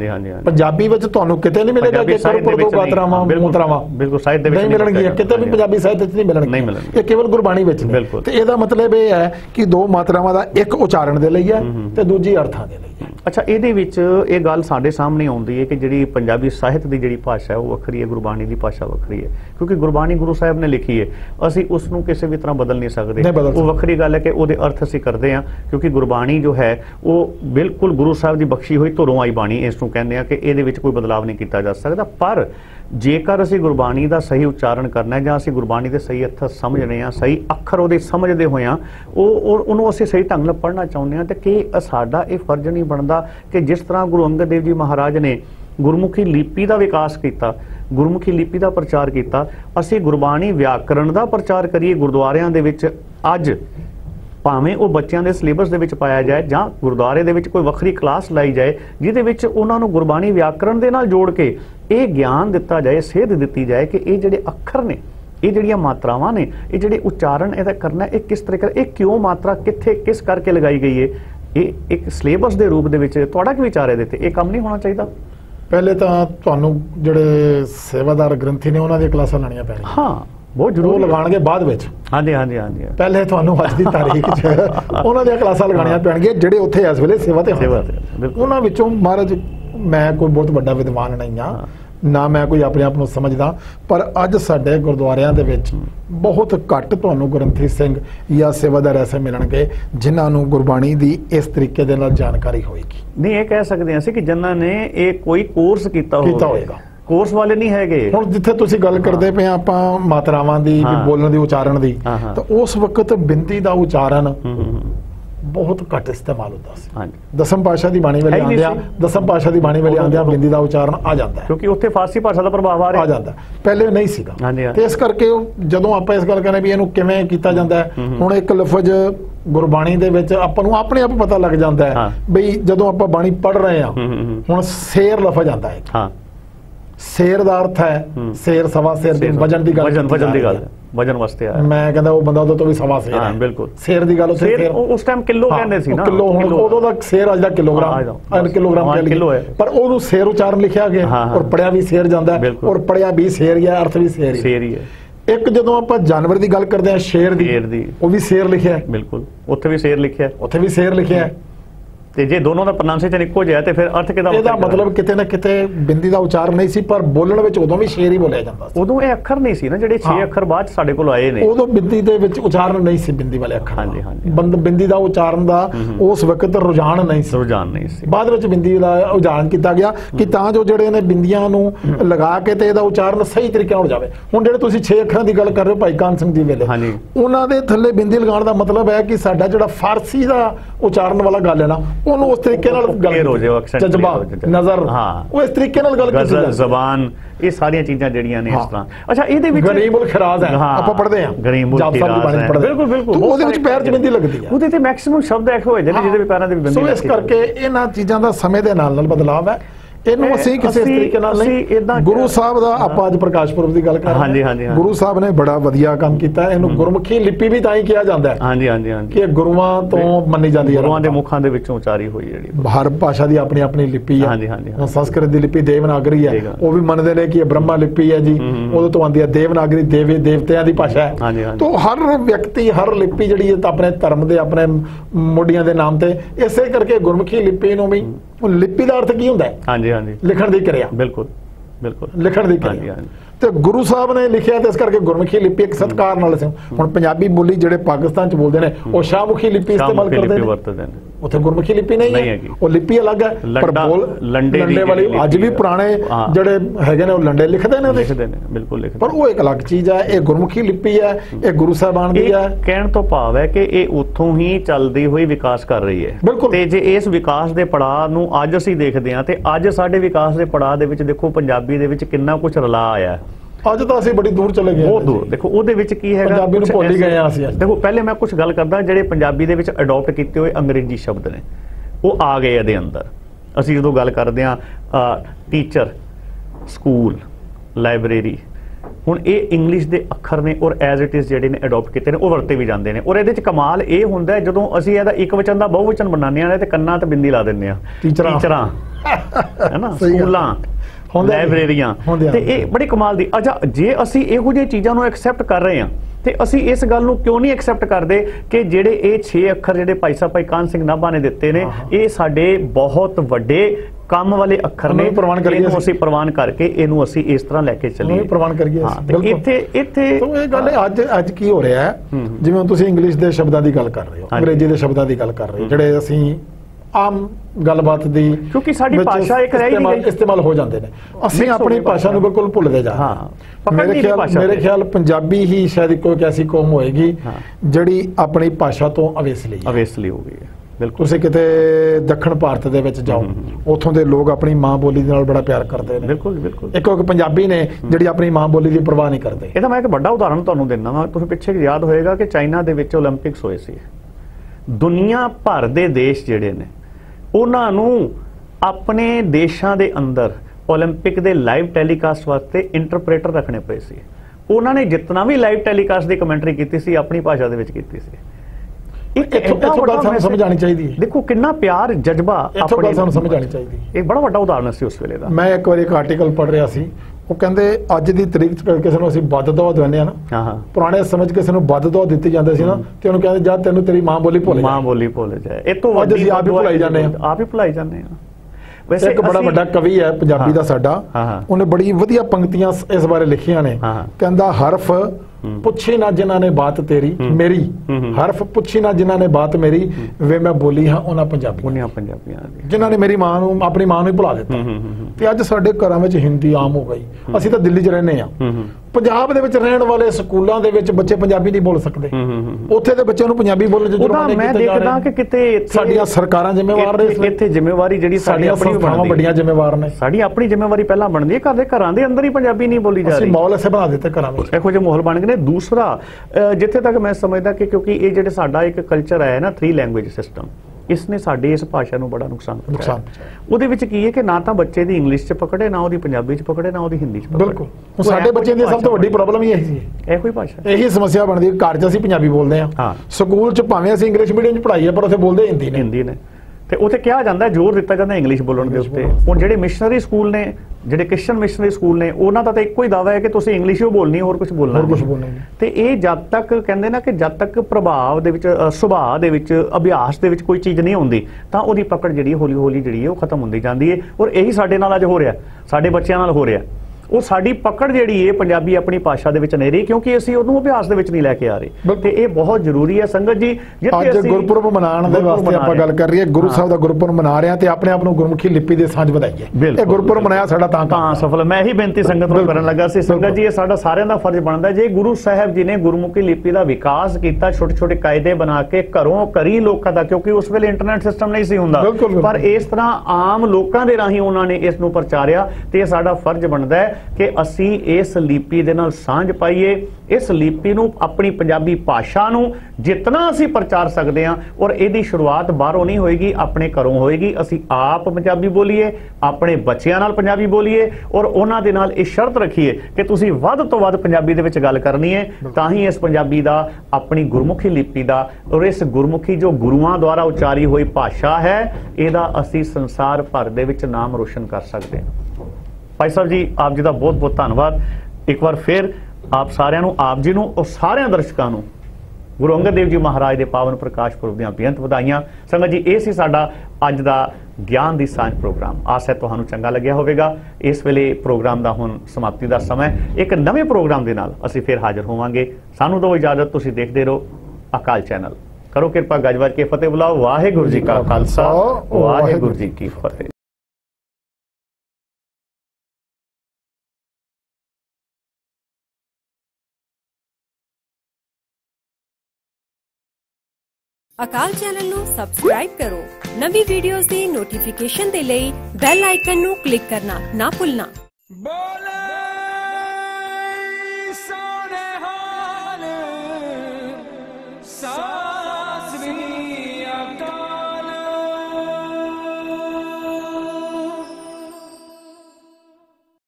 ਪੰਜਾਬੀ ਵਿੱਚ ਤੁਹਾਨੂੰ ਕਿਤੇ ਨਹੀਂ ਮਿਲੇਗਾ ਕਿ ਦੋ ਮਾਤਰਾਵਾਂ ਬਿਲਕੁਲ ਸਾਹਿਤ ਦੇ ਵਿੱਚ ਨਹੀਂ ਮਿਲਣਗੀਆਂ, ਕਿਤੇ ਵੀ ਪੰਜਾਬੀ ਸਾਹਿਤ ਵਿੱਚ ਨਹੀਂ ਮਿਲਣਗੀਆਂ। ਇਹ ਕੇਵਲ ਗੁਰਬਾਣੀ ਵਿੱਚ ਨੇ। ਤੇ ਇਹਦਾ ਮਤਲਬ ਇਹ ਹੈ ਕਿ ਦੋ ਮਾਤਰਾਵਾਂ ਦਾ ਇੱਕ ਉਚਾਰਨ ਦੇ ਲਈ ਹੈ ਤੇ ਦੂਜੀ ਅਰਥਾਂ ਦੇ ਲਈ। ਅੱਛਾ, ਇਹਦੇ ਵਿੱਚ ਇਹ ਗੱਲ ਸਾਡੇ ਸਾਹਮਣੇ ਆਉਂਦੀ ਹੈ ਕਿ ਜਿਹੜੀ ਪੰਜਾਬੀ ਸਾਹਿਤ ਦੀ ਜਿਹੜੀ ਭਾਸ਼ਾ ਹੈ ਉਹ ਵੱਖਰੀ ਹੈ, ਗੁਰਬਾਣੀ ਦੀ ਭਾਸ਼ਾ ਵੱਖਰੀ ਹੈ, ਕਿਉਂਕਿ ਗੁਰਬਾਣੀ ਗੁਰੂ ਸਾਹਿਬ ਨੇ ਲਿਖੀ ਹੈ। ਅਸੀਂ ਉਸ ਨੂੰ ਕਿਸੇ ਵੀ ਤਰ੍ਹਾਂ ਬਦਲ ਨਹੀਂ ਸਕਦੇ। ਉਹ ਵੱਖਰੀ ਗੱਲ ਹੈ ਕਿ ਉਹਦੇ ਅਰਥ ਅਸੀਂ ਕਰਦੇ ਹਾਂ, ਕਿਉਂਕਿ ਗੁਰਬਾਣੀ ਜੋ ਹੈ ਉਹ ਬਿਲਕੁਲ ਗੁਰੂ ਸਾਹਿਬ ਦੀ ਬਖਸ਼ੀ ਹੋਈ ਧੁਰੋਂ ਆਈ ਬਾਣੀ। ਇਸ ਨੂੰ ਕਹਿੰਦੇ ਆ ਕਿ ਇਹਦੇ ਵਿੱਚ ਕੋਈ ਬਦਲਾਵ ਨਹੀਂ ਕੀਤਾ ਜਾ ਸਕਦਾ। ਪਰ ਜੇਕਰ ਅਸੀਂ ਗੁਰਬਾਣੀ ਦਾ ਸਹੀ ਉਚਾਰਨ ਕਰਨਾ ਹੈ ਜਾਂ ਅਸੀਂ ਗੁਰਬਾਣੀ ਦੇ ਸਹੀ ਅਰਥ ਸਮਝਣੇ ਆ, ਸਹੀ ਅੱਖਰ ਉਹਦੇ ਸਮਝਦੇ ਹੋਇਆਂ ਉਹਨੂੰ ਅਸੀਂ ਸਹੀ ਢੰਗ ਨਾਲ ਪੜ੍ਹਨਾ ਚਾਹੁੰਦੇ ਹਾਂ, ਤੇ ਕਿ ਸਾਡਾ ਇਹ ਫਰਜ਼ ਨਹੀਂ ਬਣਦਾ ਕਿ ਜਿਸ ਤਰ੍ਹਾਂ ਗੁਰੂ ਅੰਗਦ ਦੇਵ ਜੀ ਮਹਾਰਾਜ ਨੇ ਗੁਰਮੁਖੀ ਲਿਪੀ ਦਾ ਵਿਕਾਸ ਕੀਤਾ, ਗੁਰਮੁਖੀ ਲਿਪੀ ਦਾ ਪ੍ਰਚਾਰ ਕੀਤਾ, ਅਸੀਂ ਗੁਰਬਾਣੀ ਵਿਆਕਰਣ ਦਾ ਪ੍ਰਚਾਰ ਕਰੀਏ ਗੁਰਦੁਆਰਿਆਂ ਦੇ ਵਿੱਚ। ਅੱਜ ਭਾਵੇਂ ਉਹ ਬੱਚਿਆਂ ਦੇ ਸਿਲੇਬਸ ਦੇ ਵਿੱਚ ਪਾਇਆ ਜਾਏ ਜਾਂ ਗੁਰਦੁਆਰੇ ਦੇ ਵਿੱਚ ਕੋਈ ਵੱਖਰੀ ਕਲਾਸ ਲਾਈ ਜਾਏ ਜਿਹਦੇ ਵਿੱਚ ਉਹਨਾਂ ਨੂੰ ਗੁਰਬਾਣੀ ਵਿਆਕਰਣ ਦੇ ਨਾਲ ਜੋੜ ਕੇ ਇਹ ਗਿਆਨ ਦਿੱਤਾ ਜਾਏ, ਸੇਧ ਦਿੱਤੀ ਜਾਏ ਕਿ ਇਹ ਜਿਹੜੇ ਅੱਖਰ ਨੇ, ਇਹ ਜਿਹੜੀਆਂ ਮਾਤਰਾਵਾਂ ਨੇ, ਇਹ ਜਿਹੜੇ ਉਚਾਰਨ ਇਹਦਾ ਕਰਨਾ, ਇਹ ਕਿਸ ਤਰੀਕੇ, ਇਹ ਕਿਉਂ ਮਾਤਰਾ ਕਿੱਥੇ ਕਿਸ ਕਰਕੇ ਲਗਾਈ ਗਈ ਹੈ, ਇਹ ਇੱਕ ਸਿਲੇਬਸ ਦੇ ਰੂਪ ਦੇ ਵਿੱਚ। ਤੁਹਾਡਾ ਕੀ ਵਿਚਾਰ ਹੈ ਇਹਦੇ ਤੇ? ਇਹ ਕੰਮ ਨਹੀਂ ਹੋਣਾ ਚਾਹੀਦਾ? ਪਹਿਲੇ ਤਾਂ ਤੁਹਾਨੂੰ ਜਿਹੜੇ ਸੇਵਾਦਾਰ ਗ੍ਰੰਥੀ ਨੇ ਉਹਨਾਂ ਦੀਆਂ ਕਲਾਸਾਂ ਲਾਣੀਆਂ ਪੈਣੀਆਂ। ਹਾਂ, ਬਹੁਤ ਜ਼ਰੂਰ ਲਗਾਉਣਗੇ ਬਾਅਦ ਵਿੱਚ। ਹਾਂਜੀ। ਪਹਿਲੇ ਤੁਹਾਨੂੰ ਅੱਜ ਦੀ ਤਾਰੀਖ 'ਚ ਉਹਨਾਂ ਦੀਆਂ ਕਲਾਸਾਂ ਲਗਾਉਣੀਆਂ ਪੈਣਗੀਆਂ ਜਿਹੜੇ ਉੱਥੇ ਇਸ ਵੇਲੇ ਸੇਵਾ ਤੇ ਉਹਨਾਂ ਵਿੱਚੋਂ। ਮਹਾਰਾਜ, ਮੈਂ ਕੋਈ ਬਹੁਤ ਵੱਡਾ ਵਿਦਵਾਨ ਨਹੀਂ ਹਾਂ, ਨਾ ਮੈਂ ਕੋਈ ਆਪਣੇ ਆਪ ਨੂੰ ਸਮਝਦਾ, ਪਰ ਅੱਜ ਸਾਡੇ ਗੁਰਦੁਆਰਿਆਂ ਦੇ ਵਿੱਚ ਬਹੁਤ ਘੱਟ ਤੁਹਾਨੂੰ ਗ੍ਰੰਥੀ ਸਿੰਘ ਜਾਂ ਸੇਵਾਦਾਰ ਐਸੇ ਮਿਲਣਗੇ ਜਿਨ੍ਹਾਂ ਨੂੰ ਗੁਰਬਾਣੀ ਦੀ ਇਸ ਤਰੀਕੇ ਦੇ ਨਾਲ ਜਾਣਕਾਰੀ ਹੋਏਗੀ। ਨਹੀਂ, ਇਹ ਕਹਿ ਸਕਦੇ ਹਾਂ ਅਸੀਂ ਕਿ ਜਿਨ੍ਹਾਂ ਨੇ ਇਹ ਕੋਈ ਕੋਰਸ ਕੀਤਾ ਹੋਵੇਗਾ। ਕੋਰਸ ਵਾਲੇ ਨਹੀਂ ਹੈਗੇ। ਹੁਣ ਜਿੱਥੇ ਤੁਸੀਂ ਗੱਲ ਕਰਦੇ ਪਏ ਆਪਾਂ ਮਾਤਰਾਵਾਂ ਦੀ, ਬੋਲਣ ਦੀ, ਉਚਾਰਨ ਦੀ, ਤਾਂ ਉਸ ਵਕਤ ਬਿੰਦੀ ਦਾ ਉਚਾਰਨ ਬਹੁਤ ਘੱਟ ਇਸਤੇਮਾਲ ਹੁੰਦਾ ਸੀ। ਦਸਮ ਪਾਤਸ਼ਾਹ ਦੀ ਬਾਣੀ ਵੇਲੇ ਆਉਂਦਿਆਂ ਬਿੰਦੀ ਦਾ ਉਚਾਰਨ ਆ ਜਾਂਦਾ ਹੈ, ਕਿਉਂਕਿ ਉੱਥੇ ਫਾਰਸੀ ਭਾਸ਼ਾ ਦਾ ਪ੍ਰਭਾਵ ਆ ਜਾਂਦਾ। ਪਹਿਲੇ ਨਹੀਂ ਸੀਗਾ, ਤੇ ਇਸ ਕਰਕੇ ਜਦੋਂ ਆਪਾਂ ਇਸ ਗੱਲ ਕਹਿੰਦੇ ਵੀ ਇਹਨੂੰ ਕਿਵੇਂ ਕੀਤਾ ਜਾਂਦਾ ਹੈ, ਹੁਣ ਇੱਕ ਲਫ਼ਜ਼ ਗੁਰਬਾਣੀ ਦੇ ਵਿੱਚ ਆਪਾਂ ਨੂੰ ਆਪਣੇ ਆਪ ਪਤਾ ਲੱਗ ਜਾਂਦਾ ਹੈ ਬਈ ਜਦੋਂ ਆਪਾਂ ਬਾਣੀ ਪੜ੍ਹ ਰਹੇ ਹਾਂ। ਹੁਣ ਸ਼ੇਰ ਲਫ਼ਜ਼ ਆਉਂਦਾ ਹੈ, ਸ਼ੇਰ ਦਾ ਅਰਥ ਹੈ ਸ਼ੇਰ, ਸਵਾ ਸ਼ੇਰ ਦੀ ਵਜਨ ਦੀ ਗੱਲ, ਵਜਨ ਵਾਸਤੇ ਆਇਆ। ਮੈਂ ਕਹਿੰਦਾ ਉਹ ਬੰਦਾ ਉਦੋਂ ਤੋਂ ਵੀ ਸਵਾ ਸ਼ੇਰ ਹੈ। ਬਿਲਕੁਲ, ਸ਼ੇਰ ਦੀ ਗੱਲ ਉਸ ਟਾਈਮ ਕਿਲੋ ਕਹਿੰਦੇ ਸੀ ਨਾ, ਕਿਲੋ। ਹੁਣ ਉਦੋਂ ਦਾ ਸ਼ੇਰ ਅੱਜ ਦਾ ਕਿਲੋਗ੍ਰਾਮ ਹੈ, ਪਰ ਉਹਨੂੰ ਸ਼ੇਰ ਉਚਾਰਨ ਲਿਖਿਆ ਗਿਆ ਔਰ ਪੜਿਆ ਵੀ ਸ਼ੇਰ ਜਾਂਦਾ ਹੈ, ਔਰ ਪੜਿਆ ਵੀ ਸ਼ੇਰ ਹੀ ਹੈ, ਅਰਥ ਵੀ ਸ਼ੇਰ ਹੀ ਹੈ। ਇੱਕ ਜਦੋਂ ਆਪਾਂ ਜਾਨਵਰ ਦੀ ਗੱਲ ਕਰਦੇ ਹਾਂ, ਸ਼ੇਰ ਦੀ, ਉਹ ਵੀ ਸ਼ੇਰ ਲਿਖਿਆ ਹੈ। ਬਿਲਕੁਲ, ਉੱਥੇ ਵੀ ਸ਼ੇਰ ਲਿਖਿਆ ਹੈ। ਤੇ ਜੇ ਦੋਨੋਂ ਦਾ ਪ੍ਰੋਨਾਂਸੀਏਸ਼ਨ ਇੱਕੋ ਜਿਹਾ ਤੇ ਫਿਰ ਅਰਥ ਕਿਹਦਾ? ਇਹਦਾ ਮਤਲਬ ਕਿਤੇ ਨਾ ਕਿਤੇ ਬਿੰਦੀ ਦਾ ਉਚਾਰਨ ਨਹੀਂ ਸੀ, ਪਰ ਬੋਲਣ ਵਿੱਚ ਉਦੋਂ ਵੀ ਸ਼ੇਰ ਹੀ ਬੋਲਿਆ ਜਾਂਦਾ ਸੀ। ਉਦੋਂ ਇਹ ਅੱਖਰ ਨਹੀਂ ਸੀ ਨਾ ਜਿਹੜੇ 6 ਅੱਖਰ ਬਾਅਦ ਸਾਡੇ ਕੋਲ ਆਏ ਨੇ, ਉਦੋਂ ਬਿੰਦੀ ਦੇ ਵਿੱਚ ਉਚਾਰਨ ਨਹੀਂ ਸੀ, ਬਿੰਦੀ ਵਾਲੇ ਅੱਖਰ। ਬਿੰਦੀ ਦਾ ਉਚਾਰਨ ਦਾ ਉਸ ਵਕਤ ਰੁਝਾਨ ਨਹੀਂ ਸੀ। ਬਾਅਦ ਵਿੱਚ ਬਿੰਦੀ ਦਾ ਉਚਾਰਨ ਕੀਤਾ ਗਿਆ ਕਿ ਤਾਂ ਜੋ ਜਿਹੜੇ ਨੇ ਬਿੰਦੀਆਂ ਨੂੰ ਲਗਾ ਕੇ ਤੇ ਇਹਦਾ ਉਚਾਰਨ ਸਹੀ ਤਰੀਕੇ ਨਾਲ ਹੋ ਜਾਵੇ। ਹੁਣ ਜਿਹੜੇ ਤੁਸੀਂ 6 ਅੱਖਰਾਂ ਦੀ ਗੱਲ ਕਰ ਰਹੇ ਹੋ ਭਾਈ ਕਾਨ ਸਿੰਘ ਜੀ ਵੇਲੇ, ਉਹਨਾਂ ਦੇ ਥੱਲੇ ਬਿੰਦੀ ਲਗਾਉਣ ਦਾ ਮਤਲਬ ਹੈ ਕਿ ਸਾਡਾ ਜਿਹੜਾ ਫਾਰਸੀ ਦਾ ਉਚਾਰਨ ਵਾਲਾ ਗੱਲ ਹੈ ਨਾ, ਉਹਨੂੰ ਉਸ ਤਰੀਕੇ ਨਾਲ ਗੱਲ ਹੋ ਜਾਓ, ਐਕਸੈਂਟ ਜਜ਼ਬਾ ਨਜ਼ਰ ਉਹ ਇਸ ਤਰੀਕੇ ਨਾਲ ਗੱਲ ਕੀਤੀ ਗਜ਼ਲ ਜ਼ਬਾਨ ਇਹ ਸਾਰੀਆਂ ਚੀਜ਼ਾਂ ਜਿਹੜੀਆਂ ਨੇ ਇਸ ਤਰ੍ਹਾਂ। ਅੱਛਾ ਇਹਦੇ ਵਿੱਚ ਗਰੀਬੁਲ ਖਿਰਾਜ਼ ਹੈ ਆਪਾਂ ਪੜ੍ਹਦੇ ਹਾਂ ਗਰੀਬੁਲ ਖਿਰਾਜ਼ ਬਿਲਕੁਲ ਬਿਲਕੁਲ ਉਹਦੇ ਵਿੱਚ ਪੈਰ 'ਚ ਬਿੰਦੀ ਲੱਗਦੀ ਹੈ, ਉਹਦੇ ਤੇ ਮੈਕਸਿਮਮ ਸ਼ਬਦ ਐਸੇ ਹੋਏ ਨੇ ਜਿਹਦੇ ਵੀ ਪੈਰਾਂ ਦੇ ਬਿੰਦੀ ਲੱਗਦੀ ਹੈ। ਸੋ ਇਸ ਕਰਕੇ ਇਹਨਾਂ ਚੀਜ਼ਾਂ ਦਾ ਸਮੇਂ ਦੇ ਨਾਲ ਬਦਲਾਵ ਹੈ। ਇਹਨੂੰ ਅਸੀਂ ਕਿਸੇ ਤਰੀਕੇ ਨਾਲ ਨਹੀਂ, ਗੁਰੂ ਸਾਹਿਬ ਦਾ ਆਪਾਂ ਅੱਜ ਪ੍ਰਕਾਸ਼ ਪੁਰਬ ਦੀ ਗੱਲ ਕਰ ਰਹੇ ਹਾਂ। ਗੁਰੂ ਸਾਹਿਬ ਨੇ ਬੜਾ ਵਧੀਆ ਕੰਮ ਕੀਤਾ। ਇਹਨੂੰ ਗੁਰਮੁਖੀ ਲਿਪੀ ਵੀ ਤਾਂ ਹੀ ਕਿਹਾ ਜਾਂਦਾ ਹੈ ਕਿ ਗੁਰੂਆਂ ਤੋਂ ਮੰਨੀ ਜਾਂਦੀ ਹੈ, ਗੁਰੂਆਂ ਦੇ ਮੁਖਾਂ ਦੇ ਵਿੱਚੋਂ ਉਚਾਰੀ ਹੋਈ ਜਿਹੜੀ। ਹਰ ਭਾਸ਼ਾ ਦੀ ਆਪਣੀ ਆਪਣੀ ਲਿਪੀ ਹੈ। ਸੰਸਕ੍ਰਿਤ ਦੀ ਲਿਪੀ ਦੇਵਨਾਗਰੀ ਹੈ, ਉਹ ਵੀ ਮੰਨਦੇ ਨੇ ਕਿ ਇਹ ਬ੍ਰਹਮਾ ਲਿਪੀ ਹੈ ਜੀ, ਉਹਦੇ ਤੋਂ ਆਉਂਦੀ ਹੈ। ਦੇਵਨਾਗਰੀ ਦੇਵੀ ਦੇਵਤਿਆਂ ਦੀ ਭਾਸ਼ਾ ਹੈ। ਤਾਂ ਹਰ ਵਿਅਕਤੀ ਹਰ ਲਿਪੀ ਜਿਹੜੀ ਹੈ ਆਪਣੇ ਧਰਮ ਦੇ ਆਪਣੇ ਮੋਢੀਆਂ ਦੇ ਨਾਮ ਤੇ, ਇਸੇ ਕਰਕੇ ਗੁਰਮੁਖੀ ਲਿਪੀ ਨੂੰ ਵੀ ਲਿਪੀ ਦਾ ਅਰਥ ਕੀ ਹੁੰਦਾ ਹੈ? ਲਿਖਣ ਦੀ ਕਿਰਿਆ। ਬਿਲਕੁਲ ਬਿਲਕੁਲ ਲਿਖਣ ਦੀ ਕਿਰਿਆ। ਤੇ ਗੁਰੂ ਸਾਹਿਬ ਨੇ ਲਿਖਿਆ ਤੇ ਇਸ ਕਰਕੇ ਗੁਰਮੁਖੀ ਲਿਪੀ ਇੱਕ ਸਤਿਕਾਰ ਨਾਲ ਸੀ। ਹੁਣ ਪੰਜਾਬੀ ਬੋਲੀ ਜਿਹੜੇ ਪਾਕਿਸਤਾਨ ਚ ਬੋਲਦੇ ਨੇ ਉਹ ਸ਼ਾਹਮੁਖੀ ਲਿਪੀ ਇਸਤੇਮਾਲ ਕਰਦੇ ਨੇ, ਉੱਥੇ ਗੁਰਮੁਖੀ ਲਿਪੀ ਨਹੀਂ ਹੈ, ਉਹ ਲਿਪੀ ਅਲੱਗ ਹੈ। ਪਰ ਬੋਲ ਲੰਡੇ ਵਾਲੀ ਅੱਜ ਵੀ ਪੁਰਾਣੇ ਜਿਹੜੇ ਹੈਗੇ ਨੇ ਉਹ ਲੰਡੇ ਲਿਖਦੇ ਨੇ, ਬਿਲਕੁਲ ਲਿਖਦੇ, ਪਰ ਉਹ ਇੱਕ ਅਲੱਗ ਚੀਜ਼ ਹੈ। ਇਹ ਗੁਰਮੁਖੀ ਲਿਪੀ ਹੈ, ਇਹ ਗੁਰੂ ਸਾਹਿਬਾਨ ਦੀ ਹੈ। ਕਹਿਣ ਤੋਂ ਭਾਵ ਹੈ ਕਿ ਇਹ ਉੱਥੋਂ ਹੀ ਚੱਲਦੀ ਹੋਈ ਵਿਕਾਸ ਕਰ ਰਹੀ ਹੈ। ਬਿਲਕੁਲ। ਤੇ ਜੇ ਇਸ ਵਿਕਾਸ ਦੇ ਪੜਾਅ ਨੂੰ ਅੱਜ ਅਸੀਂ ਦੇਖਦੇ ਹਾਂ ਤੇ ਅੱਜ ਸਾਡੇ ਵਿਕਾਸ ਦੇ ਪੜਾਅ ਦੇ ਵਿੱਚ ਦੇਖੋ ਪੰਜਾਬੀ ਦੇ ਵਿੱਚ ਕਿੰਨਾ ਕੁਝ ਰਲਾ ਆਇਆ। ਅੱਜ ਤਾਂ ਅਸੀਂ ਬੜੀ ਦੂਰ ਚਲੇ ਗਏ, ਬਹੁਤ ਦੂਰ। ਦੇਖੋ ਉਹਦੇ ਵਿੱਚ ਕੀ ਹੈਗਾ, ਪੰਜਾਬੀ ਨੂੰ ਭੁੱਲ ਹੀ ਗਏ ਆ ਅਸੀਂ। ਦੇਖੋ ਪਹਿਲੇ ਮੈਂ ਕੁਝ ਗੱਲ ਕਰਦਾ, ਜਿਹੜੇ ਪੰਜਾਬੀ ਦੇ ਵਿੱਚ ਅਡਾਪਟ ਕੀਤੇ ਹੋਏ ਅੰਗਰੇਜ਼ੀ ਸ਼ਬਦ ਨੇ ਉਹ ਆ ਗਏ ਇਹਦੇ ਅੰਦਰ। ਅਸੀਂ ਜਦੋਂ ਗੱਲ ਕਰਦੇ ਹਾਂ ਟੀਚਰ, ਸਕੂਲ, ਲਾਇਬ੍ਰੇਰੀ, ਹੁਣ ਇਹ ਇੰਗਲਿਸ਼ ਦੇ ਅੱਖਰ ਨੇ ਔਰ ਐਜ਼ ਇਟ ਇਜ਼ ਜਿਹੜੇ ਨੇ ਅਡਾਪਟ ਕੀਤੇ ਨੇ, ਉਹ ਵਰਤੇ ਵੀ ਜਾਂਦੇ ਨੇ। ਔਰ ਇਹਦੇ ਚ ਕਮਾਲ ਇਹ ਹੁੰਦਾ ਹੈ ਜਦੋਂ ਅਸੀਂ ਇਹਦਾ ਇੱਕ ਵਚਨ ਦਾ ਬਹੁਵਚਨ ਬਣਾਉਂਦੇ ਹਾਂ ਤੇ ਕੰਨਾਂ ਤੇ ਬਿੰਦੀ ਲਾ ਦਿੰਦੇ ਹਾਂ, ਟੀਚਰਾਂ ਹੈ ਨਾ, ਸਕੂਲਾਂ, ਲਾਇਬ੍ਰੇਰੀਆਂ, ਤੇ ਇਹ ਬੜੀ ਕਮਾਲ ਦੀ। ਅੱਛਾ ਜੇ ਅਸੀਂ ਇਹੋ ਜਿਹੀਆਂ ਚੀਜ਼ਾਂ ਨੂੰ ਐਕਸੈਪਟ ਕਰ ਰਹੇ ਹਾਂ ਤੇ ਅਸੀਂ ਇਸ ਗੱਲ ਨੂੰ ਕਿਉਂ ਨਹੀਂ ਐਕਸੈਪਟ ਕਰਦੇ ਕਿ ਜਿਹੜੇ ਇਹ 6 ਅੱਖਰ ਜਿਹੜੇ ਭਾਈ ਸਾਹਿਬ ਭਾਈ ਕਾਹਨ ਸਿੰਘ ਨਾਭਾ ਨੇ ਦਿੱਤੇ ਨੇ, ਇਹ ਸਾਡੇ ਬਹੁਤ ਵੱਡੇ ਕੰਮ ਵਾਲੇ ਅੱਖਰ ਨੇ। ਇਹਨੂੰ ਅਸੀਂ ਪ੍ਰਵਾਨ ਕਰਕੇ ਇਹਨੂੰ ਅਸੀਂ ਇਸ ਤਰ੍ਹਾਂ ਲੈ ਕੇ ਚੱਲੀਏ, ਪ੍ਰਵਾਨ ਕਰੀਏ। ਇੱਥੇ ਇਹ ਗੱਲ ਅੱਜ ਕੀ ਹੋ ਰਿਹਾ ਹੈ, ਜਿਵੇਂ ਤੁਸੀਂ ਇੰਗਲਿਸ਼ ਦੇ ਸ਼ਬਦਾਂ ਦੀ ਗੱਲ ਕਰ ਰਹੇ ਹੋ, ਅੰਗਰੇਜ਼ੀ ਦੇ ਸ਼ਬਦਾਂ ਦੀ ਗੱਲ ਕਰ ਰਹੇ ਹੋ, ਜਿਹੜੇ ਅਸੀਂ ਆਮ ਗੱਲਬਾਤ ਦੀ, ਕਿਉਂਕਿ ਸਾਡੀ ਭਾਸ਼ਾ ਇੱਕ ਇਸਤੇਮਾਲ ਹੋ ਜਾਂਦੇ ਨੇ, ਅਸੀਂ ਆਪਣੀ ਭਾਸ਼ਾ ਨੂੰ ਬਿਲਕੁਲ ਭੁੱਲਦੇ ਜਾ ਰਹੇ ਹਾਂ। ਮੇਰੇ ਖਿਆਲ ਪੰਜਾਬੀ ਹੀ ਸ਼ਾਇਦ ਕੋਈ ਐਸੀ ਕੌਮ ਹੋਏਗੀ ਜਿਹੜੀ ਆਪਣੀ ਭਾਸ਼ਾ ਤੋਂ ਅਵੇਸਲੀ ਹੋ ਗਈ ਹੈ। ਬਿਲਕੁਲ। ਤੁਸੀਂ ਕਿਤੇ ਦੱਖਣ ਭਾਰਤ ਦੇ ਵਿੱਚ ਜਾਓ, ਉੱਥੋਂ ਦੇ ਲੋਕ ਆਪਣੀ ਮਾਂ ਬੋਲੀ ਦੇ ਨਾਲ ਬੜਾ ਪਿਆਰ ਕਰਦੇ ਨੇ। ਬਿਲਕੁਲ ਬਿਲਕੁਲ। ਇੱਕ ਪੰਜਾਬੀ ਨੇ ਜਿਹੜੀ ਆਪਣੀ ਮਾਂ ਬੋਲੀ ਦੀ ਪਰਵਾਹ ਨਹੀਂ ਕਰਦੇ। ਇਹਦਾ ਮੈਂ ਇੱਕ ਵੱਡਾ ਉਦਾਹਰਣ ਤੁਹਾਨੂੰ ਦਿੰਦਾ ਵਾਂ। ਤੁਸੀਂ ਪਿੱਛੇ ਯਾਦ ਹੋਏਗਾ ਕਿ ਚਾਈਨਾ ਦੇ ਵਿੱਚ ਓਲੰਪਿਕਸ ਹੋਏ ਸੀ। ਦੁਨੀਆ ਭਰ ਦੇ ਦੇਸ਼ ਜਿਹੜੇ ਨੇ ਉਹਨਾਂ ਨੂੰ ਆਪਣੇ ਦੇਸ਼ਾਂ ਦੇ ਅੰਦਰ ਓਲੰਪਿਕ ਦੇ ਲਾਈਵ ਟੈਲੀਕਾਸਟ ਵਾਸਤੇ ਇੰਟਰਪ੍ਰੇਟਰ ਰੱਖਣੇ ਪਏ ਸੀ। ਉਹਨਾਂ ਨੇ ਜਿੰਨਾ ਵੀ ਲਾਈਵ ਟੈਲੀਕਾਸਟ ਦੀ ਕਮੈਂਟਰੀ ਕੀਤੀ ਸੀ ਆਪਣੀ ਭਾਸ਼ਾ ਦੇ ਵਿੱਚ ਕੀਤੀ ਸੀ। ਸਮਝ ਆਣੀ ਚਾਹੀਦੀ ਹੈ। ਦੇਖੋ ਕਿੰਨਾ ਪਿਆਰ ਜਜ਼ਬਾ ਆਪਣੇ ਸਾਨੂੰ ਸਮਝ ਆਣੀ ਚਾਹੀਦੀ। ਇਹ ਬੜਾ ਵੱਡਾ ਉਦਾਹਰਣ ਸੀ ਉਸ ਵੇਲੇ ਦਾ। ਮੈਂ ਇੱਕ ਵਾਰੀ ਇੱਕ ਆਰਟੀਕਲ ਪੜ੍ਹ ਰਿਹਾ ਸੀ, ਉਹ ਕਹਿੰਦੇ ਅੱਜ ਦੀ ਤਰੀਕ ਚ ਕਿਸੇ ਨੂੰ ਅਸੀਂ ਵੱਧ ਦੁਆ ਦਿੰਦੇ ਆ ਨਾ, ਪੁਰਾਣੇ ਸਮੇਂ ਚ ਕਿਸੇ ਨੂੰ ਵੱਧ ਦੁਆ ਦਿੱਤੀ ਜਾਂਦੇ ਸੀ ਨਾ ਤੇ ਉਹਨੂੰ ਕਹਿੰਦੇ ਜਦ ਤੈਨੂੰ ਤੇਰੀ ਮਾਂ ਬੋਲੀ ਭੁੱਲ ਜਾਏ। ਇਹ ਤੋਂ ਵੱਧ ਅਸੀਂ ਆਪ ਹੀ ਭੁਲਾਈ ਜਾਂਦੇ ਆ। ਵੈਸੇ ਇੱਕ ਬੜਾ ਵੱਡਾ ਕਵੀ ਹੈ ਪੰਜਾਬੀ ਦਾ ਸਾਡਾ, ਉਹਨੇ ਬੜੀ ਵਧੀਆ ਪੰਕਤੀਆਂ ਇਸ ਬਾਰੇ ਲਿਖੀਆਂ ਨੇ। ਕਹਿੰਦਾ ਹਰਫ ਪੁੱਛੀ ਨਾ ਜਿਨ੍ਹਾਂ ਨੇ ਬਾਤ ਤੇਰੀ ਮੇਰੀ, ਹਰਫ ਪੁੱਛੀ ਨਾ ਜਿਨ੍ਹਾਂ ਨੇ ਬਾਤ ਮੇਰੀ, ਵੇ ਮੈਂ ਬੋਲੀ ਹਾਂ ਉਹਨਾਂ ਪੰਜਾਬੀਆਂ ਜਿਨ੍ਹਾਂ ਨੇ ਮੇਰੀ ਮਾਂ ਨੂੰ ਆਪਣੀ ਮਾਂ ਨੂੰ ਹੀ ਭੁਲਾ ਦਿੱਤਾ। ਤੇ ਅੱਜ ਸਾਡੇ ਘਰਾਂ ਵਿੱਚ ਹਿੰਦੀ ਆਮ ਹੋ ਗਈ। ਅਸੀਂ ਤਾਂ ਦਿੱਲੀ 'ਚ ਰਹਿੰਦੇ ਹਾਂ, ਪੰਜਾਬ ਦੇ ਵਿੱਚ ਰਹਿਣ ਵਾਲੇ ਸਕੂਲਾਂ ਦੇ ਵਿੱਚ ਬੱਚੇ ਪੰਜਾਬੀ ਨਹੀਂ ਬੋਲ ਸਕਦੇ। ਉੱਥੇ ਦੇ ਬੱਚਿਆਂ ਨੂੰ ਪੰਜਾਬੀ ਬੋਲਣ ਦੀ ਜ਼ਰੂਰਤ ਨਹੀਂ। ਮੈਂ ਦੇਖਦਾ ਕਿ ਕਿਤੇ ਸਾਡੀਆਂ ਸਰਕਾਰਾਂ ਜ਼ਿੰਮੇਵਾਰ ਨੇ। ਇੱਥੇ ਜ਼ਿੰਮੇਵਾਰੀ ਜਿਹੜੀ ਸਾਡੀ ਆਪਣੀ ਵੱਡੀਆਂ ਜ਼ਿੰਮੇਵਾਰ ਨੇ। ਸਾਡੀ ਆਪਣੀ ਜ਼ਿੰਮੇਵਾਰੀ ਪਹਿਲਾਂ ਬਣਦੀ ਹੈ, ਘਰਾਂ ਦੇ ਅੰਦਰ ਹੀ ਪੰਜਾਬੀ ਨਹੀਂ ਬੋਲੀ ਜਾ ਰਹੀ। ਅਸੀਂ ਮਾਹੌਲ ਐਸੇ ਬਣਾ ਦਿੱਤੇ ਘਰਾਂ ਵਿੱਚ, ਇਹੋ ਜਿਹੇ ਮਾਹੌਲ ਬਣ ਗਏ ਨੇ। ਦੂਸਰਾ ਜਿੱਥੇ ਤੱਕ ਮੈਂ ਸਮਝਦਾ ਕਿ ਕਿਉਂਕਿ ਇਹ ਜਿਹੜੇ ਸਾਡਾ ਇੱਕ ਕਲਚਰ ਹੈ ਨਾ 3 ਲੈਂਗੁਏਜ ਸਿਸਟਮ, ਇਸਨੇ ਸਾਡੀ ਇਸ ਭਾਸ਼ਾ ਨੂੰ ਬੜਾ ਨੁਕਸਾਨ ਪਹੁੰਚਾਇਆ। ਉਹਦੇ ਵਿੱਚ ਕੀ ਹੈ ਕਿ ਨਾ ਤਾਂ ਬੱਚੇ ਦੀ ਇੰਗਲਿਸ਼ 'ਚ ਪਕੜੇ, ਨਾ ਉਹਦੀ ਪੰਜਾਬੀ 'ਚ ਪਕੜੇ, ਨਾ ਉਹਦੀ ਹਿੰਦੀ 'ਚ ਪਕੜੇ। ਬਿਲਕੁਲ। ਸਾਡੇ ਬੱਚਿਆਂ ਦੀ ਸਭ ਤੋਂ ਵੱਡੀ ਪ੍ਰੋਬਲਮ ਹੀ ਇਹੀ ਹੈ, ਇਹੋ ਹੀ ਭਾਸ਼ਾ, ਇਹੀ ਸਮੱਸਿਆ ਬਣਦੀ। ਘਰ 'ਚ ਅਸੀਂ ਪੰਜਾਬੀ ਬੋਲਦੇ ਹਾਂ, ਸਕੂਲ 'ਚ ਭਾਵੇਂ ਅਸੀਂ ਇੰਗਲਿਸ਼ ਮੀਡੀਅਮ 'ਚ ਪੜ੍ਹਾਈ ਹੈ ਪਰ ਉੱਥੇ ਬੋਲਦੇ ਹਿੰਦੀ ਨੇ। ਤੇ ਉੱਥੇ ਕਿਹਾ ਜਾਂਦਾ, ਜ਼ੋਰ ਦਿੱਤਾ ਜਾਂਦਾ ਇੰਗਲਿਸ਼ ਬੋਲਣ ਦੇ ਉੱਤੇ। ਹੁਣ ਜਿਹੜੇ ਮਿਸ਼ਨਰੀ ਸਕੂਲ ਨੇ, ਜਿਹੜੇ ਕ੍ਰਿਸਚਨ ਮਿਸ਼ਨਰੀ ਸਕੂਲ ਨੇ, ਉਹਨਾਂ ਦਾ ਤਾਂ ਇੱਕੋ ਹੀ ਦਾਅਵਾ ਹੈ ਕਿ ਤੁਸੀਂ ਇੰਗਲਿਸ਼ ਹੀ ਬੋਲਣੀ, ਹੋਰ ਕੁਝ ਬੋਲਣਾ ਨਹੀਂ। ਤੇ ਇਹ ਜਦ ਤੱਕ ਕਹਿੰਦੇ ਨਾ ਕਿ ਜਦ ਤੱਕ ਪ੍ਰਭਾਵ ਦੇ ਵਿੱਚ, ਸੁਭਾਅ ਦੇ ਵਿੱਚ, ਅਭਿਆਸ ਦੇ ਵਿੱਚ ਕੋਈ ਚੀਜ਼ ਨਹੀਂ ਆਉਂਦੀ ਤਾਂ ਉਹਦੀ ਪਕੜ ਜਿਹੜੀ ਹੌਲੀ ਹੌਲੀ ਜਿਹੜੀ ਹੈ ਉਹ ਖਤਮ ਹੁੰਦੀ ਜਾਂਦੀ ਹੈ। ਔਰ ਇਹੀ ਸਾਡੇ ਨਾਲ ਅੱਜ ਹੋ ਰਿਹਾ, ਸਾਡੇ ਬੱਚਿਆਂ ਨਾਲ ਹੋ ਰਿਹਾ। ਉਹ ਸਾਡੀ ਪਕੜ ਜਿਹੜੀ ਹੈ ਪੰਜਾਬੀ ਆਪਣੀ ਭਾਸ਼ਾ ਦੇ ਵਿੱਚ ਨਹੀਂ ਰਹੀ, ਕਿਉਂਕਿ ਅਸੀਂ ਉਹਨੂੰ ਅਭਿਆਸ ਦੇ ਵਿੱਚ ਨਹੀਂ ਲੈ ਕੇ ਆ ਰਹੇ। ਤੇ ਇਹ ਬਹੁਤ ਜ਼ਰੂਰੀ ਹੈ ਸੰਗਤ ਜੀ। ਅੱਜ ਗੁਰਪੁਰਬ ਮਨਾਉਣ ਦੇ ਵਾਸਤੇ ਆਪਾਂ ਗੱਲ ਕਰ ਰਹੀ ਹੈ, ਗੁਰੂ ਸਾਹਿਬ ਦਾ ਗੁਰਪੁਰਬ ਮਨਾ ਰਹੇ ਹਾਂ ਤੇ ਆਪਣੇ ਆਪ ਨੂੰ ਗੁਰਮੁਖੀ ਲਿਪੀ ਦੇ ਸਾਂਝ ਵਧਾਈਏ। ਇਹ ਗੁਰਪੁਰਬ ਮਨਾਇਆ ਸਾਡਾ ਤਾਂ ਸਫਲ। ਮੈਂ ਇਹੀ ਬੇਨਤੀ ਸੰਗਤ ਨੂੰ ਕਰਨ ਲੱਗਾ ਸੀ। ਸੰਗਤ ਜੀ, ਇਹ ਸਾਡਾ ਸਾਰਿਆਂ ਦਾ ਫਰਜ਼ ਬਣਦਾ, ਜੇ ਗੁਰੂ ਸਾਹਿਬ ਜੀ ਨੇ ਗੁਰਮੁਖੀ ਲਿਪੀ ਦਾ ਵਿਕਾਸ ਕੀਤਾ, ਛੋਟੇ ਛੋਟੇ ਕਾਇਦੇ ਬਣਾ ਕੇ ਘਰੋਂ ਕਰੀ ਲੋਕਾਂ ਦਾ, ਕਿਉਂਕਿ ਉਸ ਵੇਲੇ ਇੰਟਰਨੈਟ ਸਿਸਟਮ ਨਹੀਂ ਸੀ ਹੁੰਦਾ, ਪਰ ਇਸ ਤਰ੍ਹਾਂ ਆਮ ਲੋਕਾਂ ਦੇ ਰਾਹੀਂ ਉਹਨਾਂ ਨੇ ਇਸ ਨੂੰ ਪ੍ਰਚਾਰਿਆ। ਤੇ ਇਹ ਸਾਡਾ ਫਰਜ਼ ਬਣਦਾ ਹੈ ਕਿ ਅਸੀਂ ਇਸ ਲਿਪੀ ਦੇ ਨਾਲ ਸਾਂਝ ਪਾਈਏ, ਇਸ ਲਿਪੀ ਨੂੰ, ਆਪਣੀ ਪੰਜਾਬੀ ਭਾਸ਼ਾ ਨੂੰ ਜਿਤਨਾ ਅਸੀਂ ਪ੍ਰਚਾਰ ਸਕਦੇ ਹਾਂ। ਔਰ ਇਹਦੀ ਸ਼ੁਰੂਆਤ ਬਾਹਰੋਂ ਨਹੀਂ ਹੋਏਗੀ, ਆਪਣੇ ਘਰੋਂ ਹੋਏਗੀ। ਅਸੀਂ ਆਪ ਪੰਜਾਬੀ ਬੋਲੀਏ, ਆਪਣੇ ਬੱਚਿਆਂ ਨਾਲ ਪੰਜਾਬੀ ਬੋਲੀਏ, ਔਰ ਉਹਨਾਂ ਦੇ ਨਾਲ ਇਹ ਸ਼ਰਤ ਰੱਖੀਏ ਕਿ ਤੁਸੀਂ ਵੱਧ ਤੋਂ ਵੱਧ ਪੰਜਾਬੀ ਦੇ ਵਿੱਚ ਗੱਲ ਕਰਨੀ ਹੈ। ਤਾਂ ਹੀ ਇਸ ਪੰਜਾਬੀ ਦਾ, ਆਪਣੀ ਗੁਰਮੁਖੀ ਲਿਪੀ ਦਾ, ਔਰ ਇਸ ਗੁਰਮੁਖੀ ਜੋ ਗੁਰੂਆਂ ਦੁਆਰਾ ਉਚਾਰੀ ਹੋਈ ਭਾਸ਼ਾ ਹੈ, ਇਹਦਾ ਅਸੀਂ ਸੰਸਾਰ ਭਰ ਦੇ ਵਿੱਚ ਨਾਮ ਰੋਸ਼ਨ ਕਰ ਸਕਦੇ ਹਾਂ। ਭਾਈ ਸਾਹਿਬ ਜੀ, ਆਪ ਜੀ ਦਾ ਬਹੁਤ ਬਹੁਤ ਧੰਨਵਾਦ। ਇੱਕ ਵਾਰ ਫਿਰ ਆਪ ਸਾਰਿਆਂ ਨੂੰ, ਆਪ ਜੀ ਨੂੰ ਔਰ ਸਾਰਿਆਂ ਦਰਸ਼ਕਾਂ ਨੂੰ ਗੁਰੂ ਅੰਗਦ ਦੇਵ ਜੀ ਮਹਾਰਾਜ ਦੇ ਪਾਵਨ ਪ੍ਰਕਾਸ਼ ਪੁਰਬ ਦੀਆਂ ਬੇਅੰਤ ਵਧਾਈਆਂ। ਸੰਗਤ ਜੀ, ਇਹ ਸੀ ਸਾਡਾ ਅੱਜ ਦਾ ਗਿਆਨ ਦੀ ਸਾਂਝ ਪ੍ਰੋਗਰਾਮ। ਆਸ ਹੈ ਤੁਹਾਨੂੰ ਚੰਗਾ ਲੱਗਿਆ ਹੋਵੇਗਾ। ਇਸ ਵੇਲੇ ਪ੍ਰੋਗਰਾਮ ਦਾ ਹੁਣ ਸਮਾਪਤੀ ਦਾ ਸਮਾਂ। ਇੱਕ ਨਵੇਂ ਪ੍ਰੋਗਰਾਮ ਦੇ ਨਾਲ ਅਸੀਂ ਫਿਰ ਹਾਜ਼ਰ ਹੋਵਾਂਗੇ। ਸਾਨੂੰ ਦਿਓ ਇਜਾਜ਼ਤ। ਤੁਸੀਂ ਦੇਖਦੇ ਰਹੋ ਅਕਾਲ ਚੈਨਲ। ਕਰੋ ਕਿਰਪਾ, ਗੱਜ ਵੱਜ ਕੇ ਫਤਿਹ ਬੁਲਾਓ। ਵਾਹਿਗੁਰੂ ਜੀ ਕਾ ਖਾਲਸਾ, ਵਾਹਿਗੁਰੂ ਜੀ ਕੀ ਫਤਿਹ। ਅਕਾਲ ਚੈਨਲ ਨੂੰ ਸਬਸਕ੍ਰਾਈਬ ਕਰੋ। ਨਵੀਂ ਵੀਡੀਓਜ਼ ਦੀ ਨੋਟੀਫਿਕੇਸ਼ਨ ਦੇ ਲਈ ਬੈਲ ਆਈਕਨ ਨੂੰ ਕਲਿੱਕ ਕਰਨਾ ਨਾ ਭੁੱਲਣਾ।